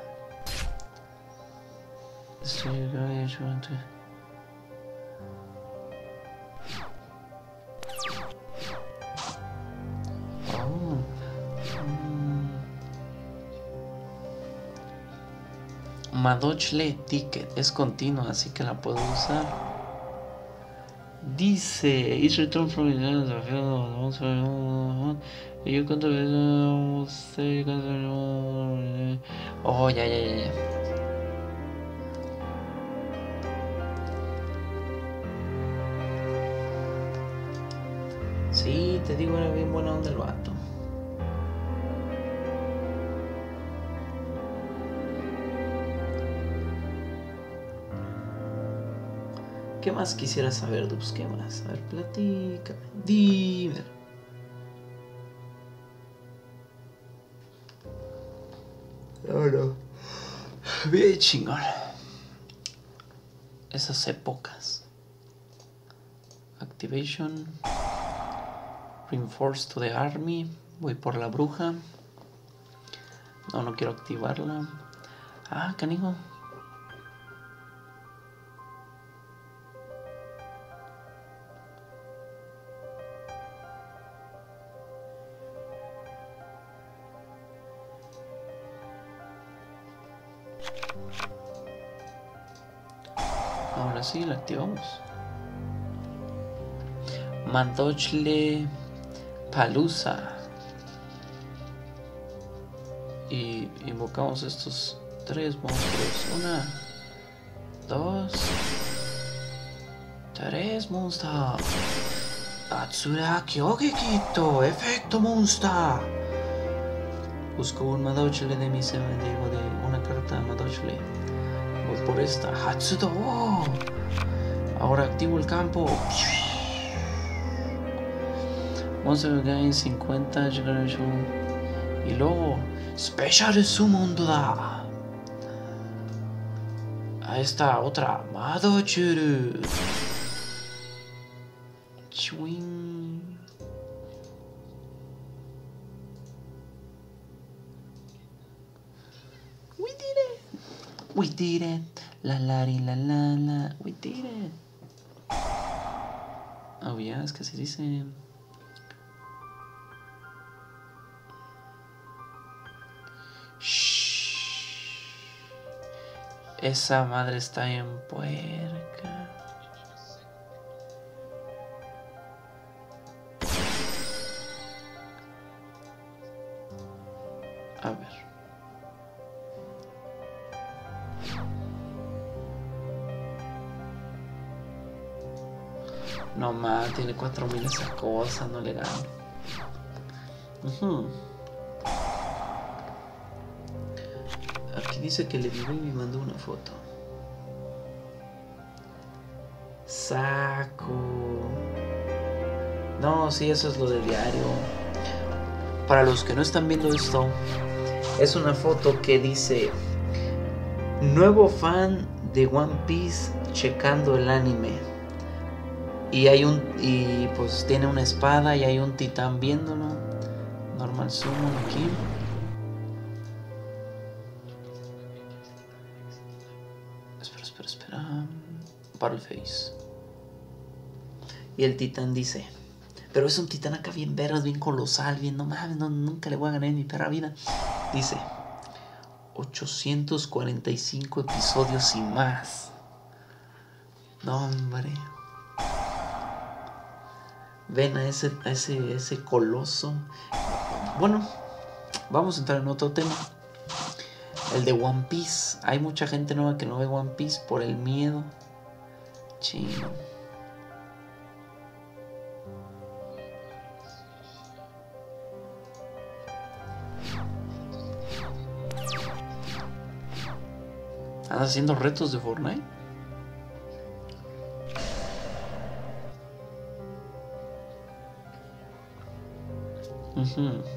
Estoy ayudando. Oh. Mm. Madochle Ticket es continua, así que la puedo usar. Dice, it's returned from the island of the field. You can do it. Oh, ya, ya, ya, ya. Sí, te digo, era bien buena onda el vato. ¿Qué más quisieras saber, Dubs? ¿Qué más? A ver, platícame. Dime. Ahora. Bien chingón. Esas épocas. Activation. Reinforce to the army. Voy por la bruja. No, no quiero activarla. Ah, canijo. Ahora sí, la activamos. Mandochle Palusa. Y invocamos estos tres monstruos. Una, dos, tres monstruos. Atsura Kyogekito, efecto monster. Busco un Madochle de mi cementerio de una carta Madochle. Voy por esta. Hatsudo. Oh. Ahora activo el campo. Monster Gain cincuenta Generation. Y luego Special Summon da. Ahí está otra Madochle. Chwing. We did it. We did it. La la la la la. We did it. Oh yeah, es que así dice. Shh. Esa madre está en puerca. A ver. No más, tiene cuatro mil esa cosa, no le gano. Uh-huh. Aquí dice que le vi y me mandó una foto. Saco. No, sí, eso es lo de diario. Para los que no están viendo esto, es una foto que dice: nuevo fan de One Piece checando el anime. Y hay un. Y pues tiene una espada y hay un titán viéndolo. Normal summon aquí. Espera, espera, espera. Battleface. Y el titán dice. Pero es un titán acá bien vergas, bien colosal, bien, no mames, no, nunca le voy a ganar en mi perra vida. Dice, ochocientos cuarenta y cinco episodios y más. No, hombre. Ven a ese, a ese, ese coloso. Bueno, vamos a entrar en otro tema. El de One Piece. Hay mucha gente nueva que no ve One Piece por el miedo. Chino. ¿Estás haciendo retos de Fortnite? Uh-huh.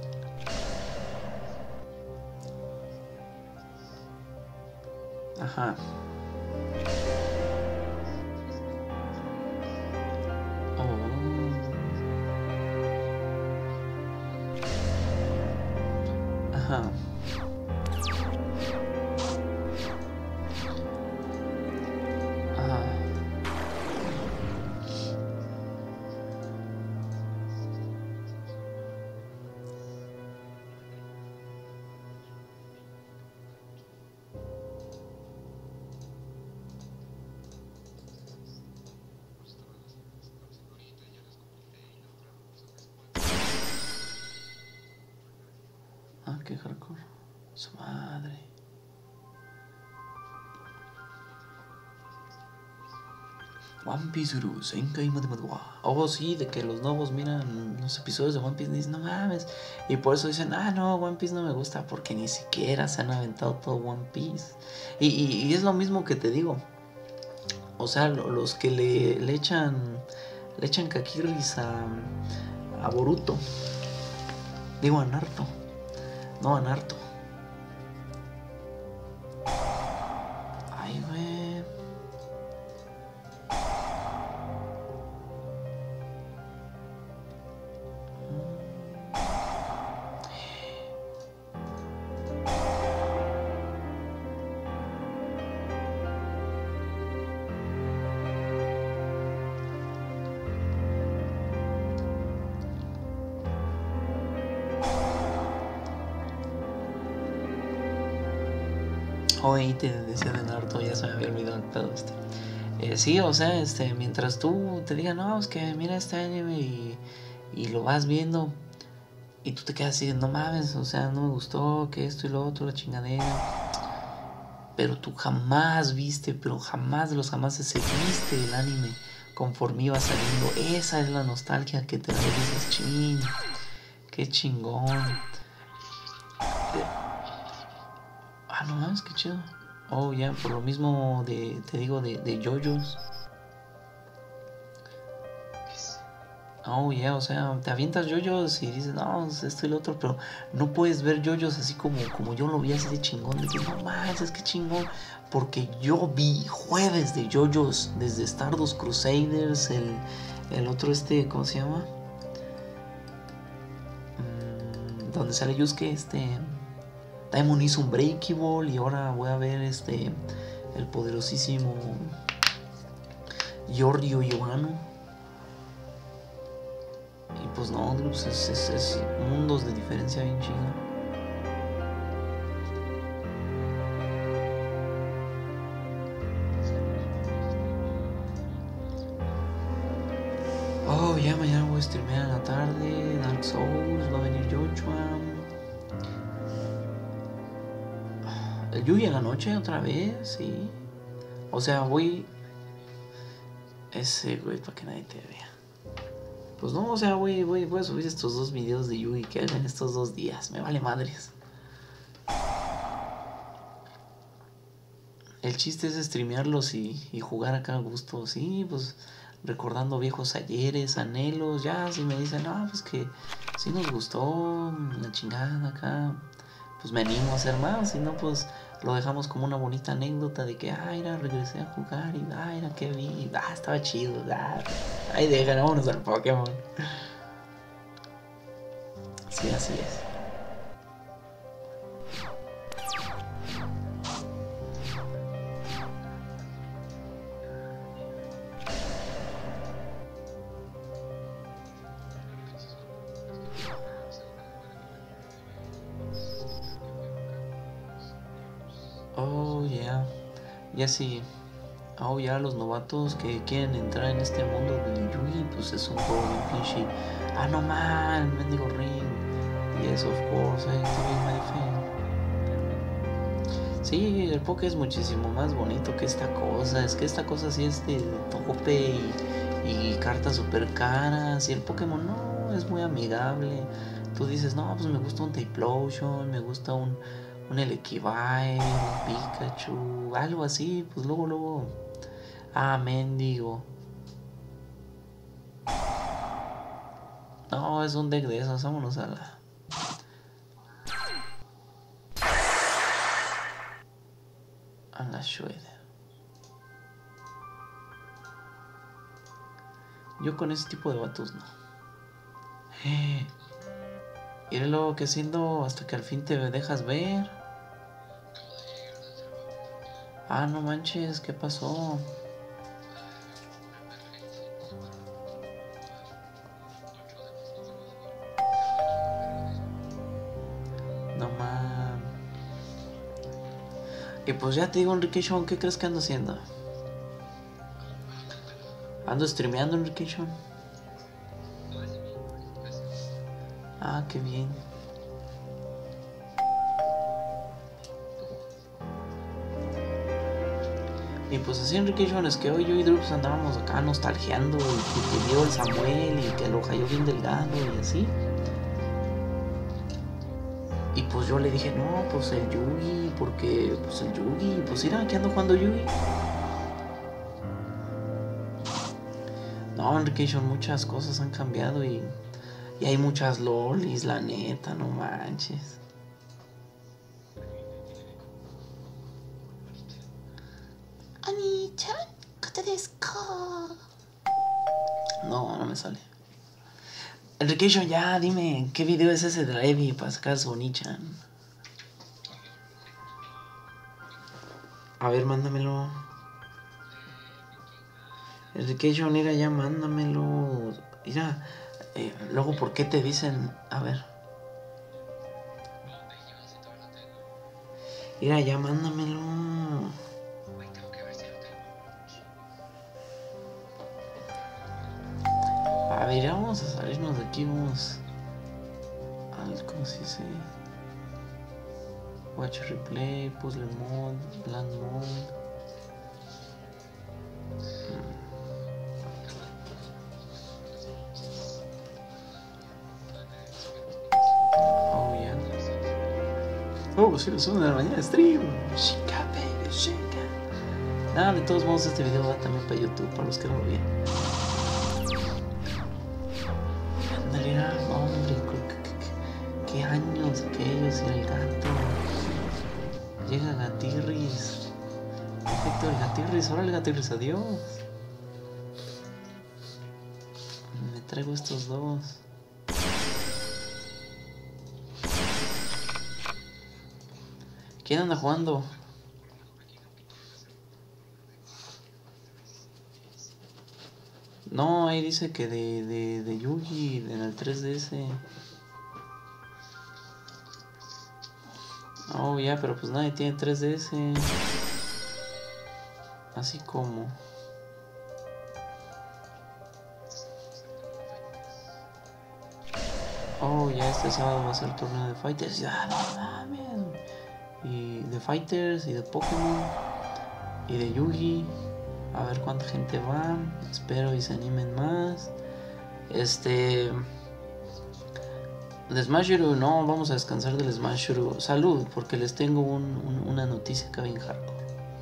Ajá. Oh. Ajá. Ah, qué hardcore. Su madre. One Piece Uru, Senkai Mademadua. Oh, sí, de que los nuevos miran los episodios de One Piece y dicen, no mames. Y por eso dicen, ah, no, One Piece no me gusta, porque ni siquiera se han aventado todo One Piece. Y, y, y es lo mismo que te digo. O sea, lo, los que le, le echan le echan kakirris a, a Boruto. Digo a Naruto. No, a Naruto. Ay, güey. Hoy te decía de Naruto, ya se me había olvidado el pedo este. Eh, sí, o sea, este, mientras tú te digan, no, es que mira este anime y, y lo vas viendo y tú te quedas así, no mames, o sea, no me gustó, que esto y lo otro, la chingadera. Pero tú jamás viste, pero jamás de los jamás seguiste el anime conforme iba saliendo. Esa es la nostalgia que te da y dices, ching, qué chingón. Ah, no mames, qué chido. Oh, ya, por lo mismo de, te digo, de, de JoJo's. Oh, ya, yeah, o sea, te avientas JoJo's y dices, no, esto y lo otro, pero no puedes ver JoJo's así como, como yo lo vi así de chingón, de que no manches, qué chingón, porque yo vi jueves de JoJo's desde Stardust Crusaders, el, el otro este, ¿cómo se llama? Mm, donde sale Yusuke, este... Daimon hizo un Breakable y ahora voy a ver este el poderosísimo Giorgio Giovanno. Y pues no, pues es, es, es mundos de diferencia bien chido. Oh, ya mañana voy a streamear en la tarde Dark Souls, va a venir Joshua. El Yugi en la noche otra vez, sí. O sea, voy... Ese, güey, para que nadie te vea. Pues no, o sea, voy, voy, voy a subir estos dos videos de Yugi que hagan estos dos días. Me vale madres. El chiste es streamearlos y, y jugar acá a gusto. Sí, pues recordando viejos ayeres, anhelos. Ya, si me dicen, no, pues que sí nos gustó, la chingada acá, pues me animo a hacer más. Si no, pues lo dejamos como una bonita anécdota de que, ay, era, regresé a jugar y, ay, era que vi, ah, estaba chido, ah, ay, dejan, vámonos al Pokémon. Sí, así es. Oh, ya. Yeah. Ya sí. Oh, ya los novatos que quieren entrar en este mundo del Yugi, pues es un juego bien pinche. Ah, no mal, mendigo ring. Yes, of course, I to be my fan. Sí, el Poké es muchísimo más bonito que esta cosa. Es que esta cosa sí es de tope y, y cartas super caras. Y el Pokémon no, es muy amigable. Tú dices, no, pues me gusta un Typhlosion, me gusta un, un Elekivire, un Pikachu, algo así. Pues luego, luego. Ah, mendigo. No, es un deck de esos. Vámonos a la... A la Shredder. Yo con ese tipo de vatos no. Eh, Míralo que haciendo hasta que al fin te dejas ver. Ah, no manches, ¿qué pasó? No man. Y pues ya te digo, Enrique Sean, ¿qué crees que ando haciendo? Ando streameando, Enrique Sean. Ah, qué bien. Y pues así, Enrique Sean, es que hoy yo y Drups andábamos acá nostalgiando y que vio el Samuel y que lo cayó bien delgado y así. Y pues yo le dije, no, pues el Yugi, porque pues el Yugi, pues mira, que ando jugando Yugi. No, Enrication, muchas cosas han cambiado y, y hay muchas lolis, la neta, no manches. Ani-chan, ¿qué desu ka? No, no me sale. Enrication, ya, dime, ¿qué video es ese de la Evi para sacar su Oni-chan? A ver, mándamelo. Education, mira, ya mándamelo. Mira, eh, luego, ¿por qué te dicen? A ver. Mira, ya mándamelo. A ver, vamos a salirnos de aquí, vamos. A ver, ¿cómo se dice? Watch replay, puzzle mode, land mode. Oh, ya. Yeah. Oh, sí, es una de la mañana stream. Chica, baby, chica. Nada, de todos modos, este video va también para YouTube, para los que no lo vieron. Ándale, hombre, qué, qué años aquellos y el gato. Llega Gatirris. Perfecto, el Gatirris. Ahora el Gatirris, adiós. Me traigo estos dos. ¿Quién anda jugando? No, ahí dice que de, de, de Yugi en el tres D S. Oh, ya, pero pues nadie tiene tres D S. Así como. Oh, ya este sábado va a ser el torneo de Fighters. Ya, no mames. Y de Fighters y de Pokémon. Y de Yugi. A ver cuánta gente va. Espero y se animen más. Este. De Smash Hero, no, vamos a descansar del Smash Hero. Salud, porque les tengo un, un, una noticia acá bien hardcore.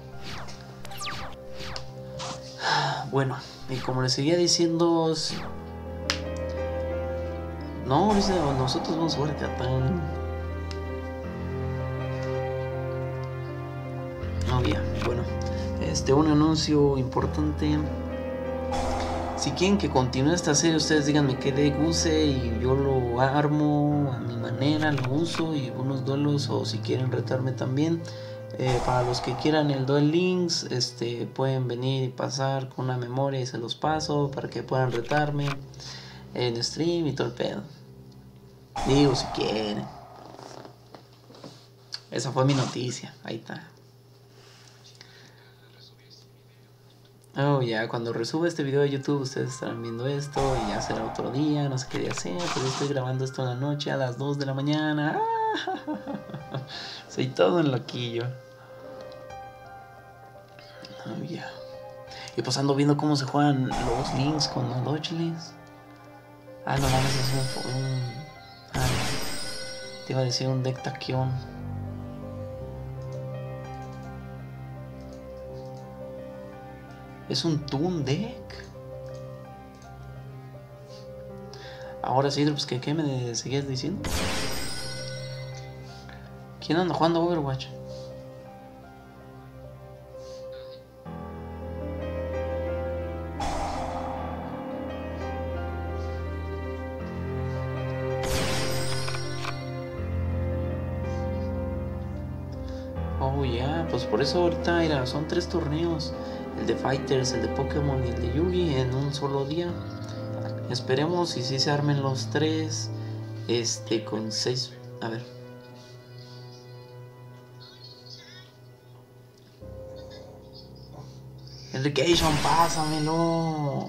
Bueno, y como les seguía diciendo. No, dice, nosotros vamos a jugar Catán. No, ya, bueno. Este, un anuncio importante. Si quieren que continúe esta serie, ustedes díganme qué deck use y yo lo armo a mi manera, lo uso y unos duelos, o si quieren retarme también. Eh, para los que quieran el Duel Links, este, pueden venir y pasar con una memoria y se los paso para que puedan retarme en stream y todo el pedo. Digo, si quieren. Esa fue mi noticia, ahí está. Oh, ya, cuando resube este video de YouTube ustedes estarán viendo esto y ya será otro día, no sé qué día sea, pero estoy grabando esto en la noche a las dos de la mañana. Soy todo en loquillo. Oh, ya. Y pues ando viendo cómo se juegan los links con los Dodgeless. Ah, no mames, es un... un ah, no. Te iba a decir un deck taquión. Es un Toon Deck. Ahora sí, pues que qué me seguías diciendo. ¿Quién anda jugando Overwatch? Oh, ya, yeah. Pues por eso ahorita, mira, son tres torneos. El de Fighters, el de Pokémon y el de Yugi en un solo día. Esperemos y si se armen los tres. Este, con seis. A ver. Enrication, pásamelo.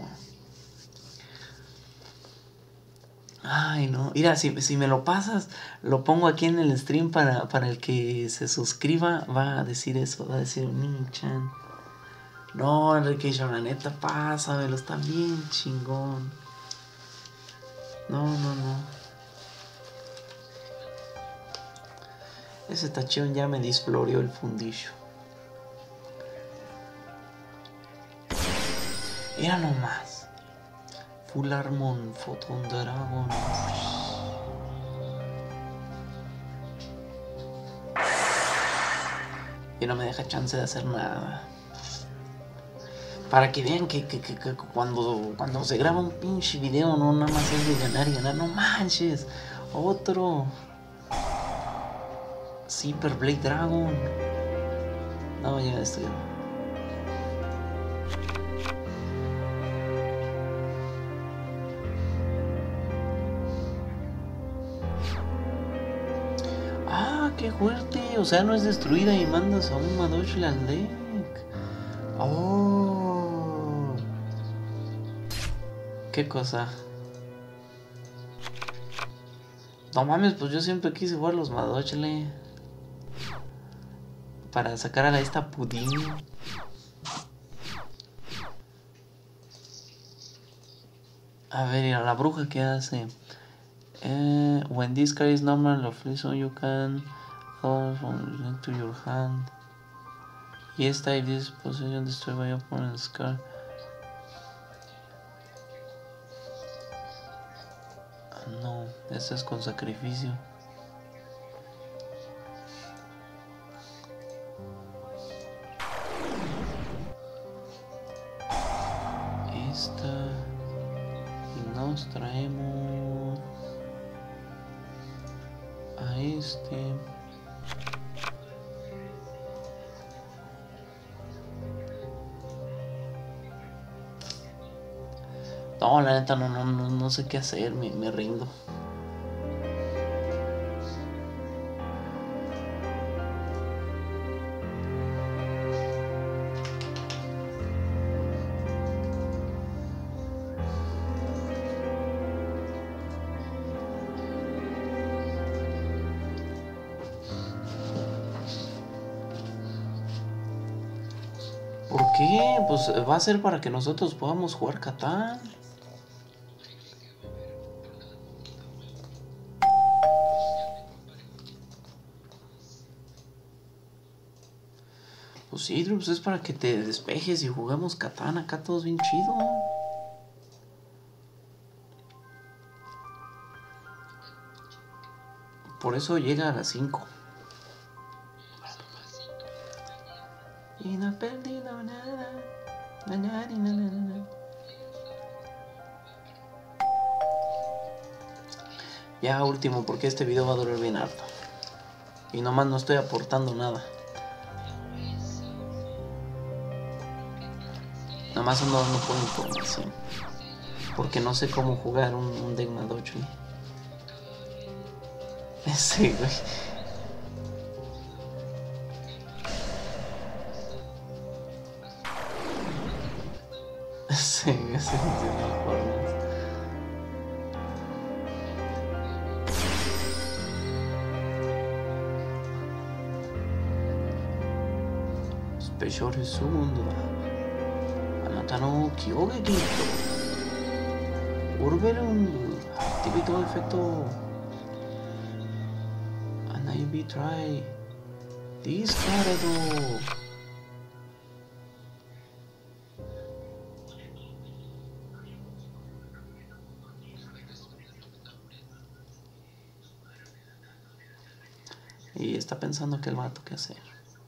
Ay, no. Mira, si, si me lo pasas, lo pongo aquí en el stream para, para el que se suscriba. Va a decir eso, va a decir Ni-chan. No, Enrication, la neta, pásamelo, está bien chingón. No, no, no. Ese tachón ya me disflorió el fundillo. Mira nomás. Full Armor Photon Dragon. Y no me deja chance de hacer nada. Para que vean que, que, que, que cuando, cuando se graba un pinche video no nada más es de ganar y ganar. No manches. Otro. Super Blade Dragon. No, ya estoy. Ah, qué fuerte. O sea, no es destruida y mandas a un Madoshli al deck. Oh. Qué cosa. No mames, pues yo siempre quise jugar los Madoshli. Para sacar a la esta Pudín. A ver, ¿y a la bruja qué hace? Eh, when this card is normal of listen, you can hold from to your hand. Y esta, if this position destroyed by opponent's card. No, eso es con sacrificio. Esta. Y nos traemos a este. No, la neta no, no, no, no sé qué hacer, me, me rindo. ¿Por qué? Pues va a ser para que nosotros podamos jugar Catán. Pues sí, pues es para que te despejes y jugamos Catán. Acá todo es bien chido. Por eso llega a las cinco. Y no he perdido nada. Na, na, na, na, na. Ya último, porque este video va a durar bien harto. Y nomás no estoy aportando nada. Nomás no, no pongo información. Porque no sé cómo jugar un, un deck Madoshli. Sí, güey. Sí, sí, sí, no formas. Special Summon. あなたの強撃とオルベルンアクティビトエフェクト and I be try discarded. Y está pensando que el vato qué hacer.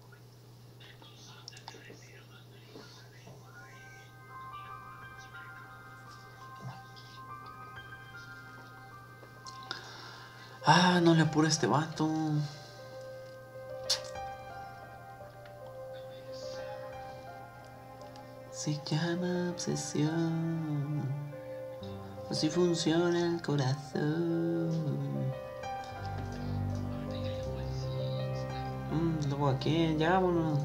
Ah, no le apura este vato. Se llama obsesión. Así funciona el corazón. Mm, luego aquí, ya, bueno.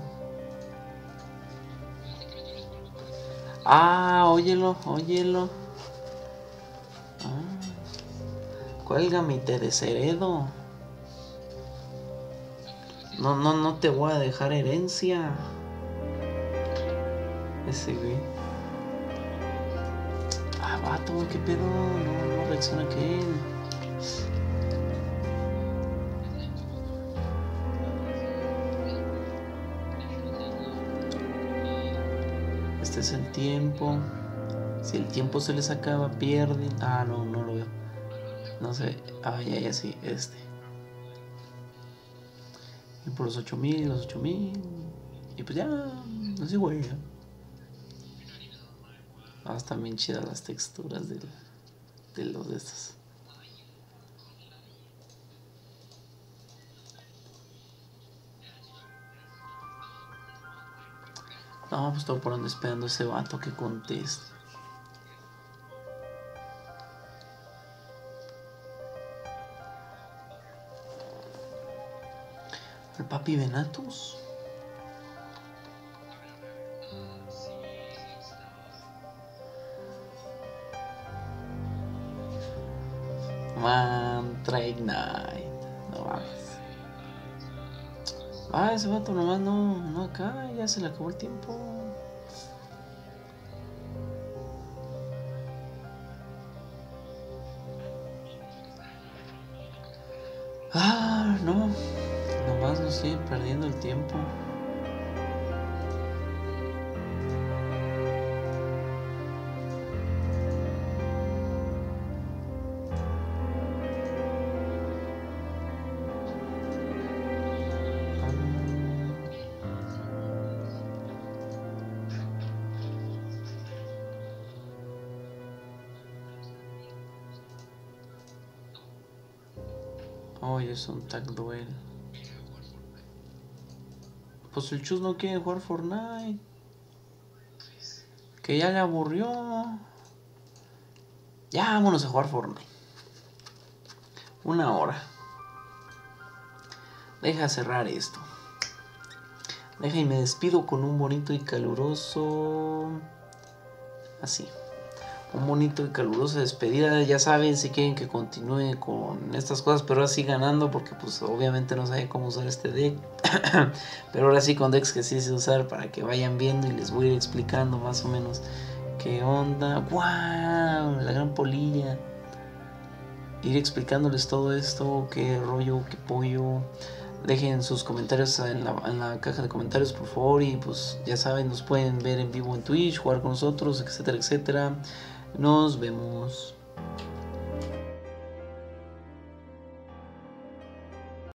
Ah, óyelo, óyelo. Ah. Cuélgame y te desheredo. No, no, no te voy a dejar herencia. Ese güey. Ah, vato, qué pedo. No, no reacciona que él. Este es el tiempo. Si el tiempo se les acaba, pierden. Ah, no, no lo veo. No sé. Ah, ya, ya, sí, este. Y por los ocho mil, los ocho mil. Y pues ya, no sé, güey. Ah, están bien chidas las texturas de, de los de estos. No, pues estoy por donde esperando ese vato que conteste. El papi Benatos. Mantra Ignite. No mames. Ah, ese vato nomás no, no acá, ya se le acabó el tiempo. Ah, no. Nomás no estoy perdiendo el tiempo. Oye, es un tag duel. Pues el Chus no quiere jugar Fortnite. Que ya le aburrió. Ya vámonos a jugar Fortnite. Una hora. Deja cerrar esto. Deja y me despido con un bonito y caluroso... Así. Un bonito y caluroso despedida. Ya saben, si quieren que continúe con estas cosas, pero ahora sí ganando, porque pues obviamente no saben cómo usar este deck. Pero ahora sí con decks que sí sé usar, para que vayan viendo y les voy a ir explicando más o menos qué onda. ¡Wow! La gran polilla. Ir explicándoles todo esto, qué rollo, qué pollo. Dejen sus comentarios en la, en la caja de comentarios, por favor. Y pues ya saben, nos pueden ver en vivo en Twitch, jugar con nosotros, etcétera, etcétera. Nos vemos.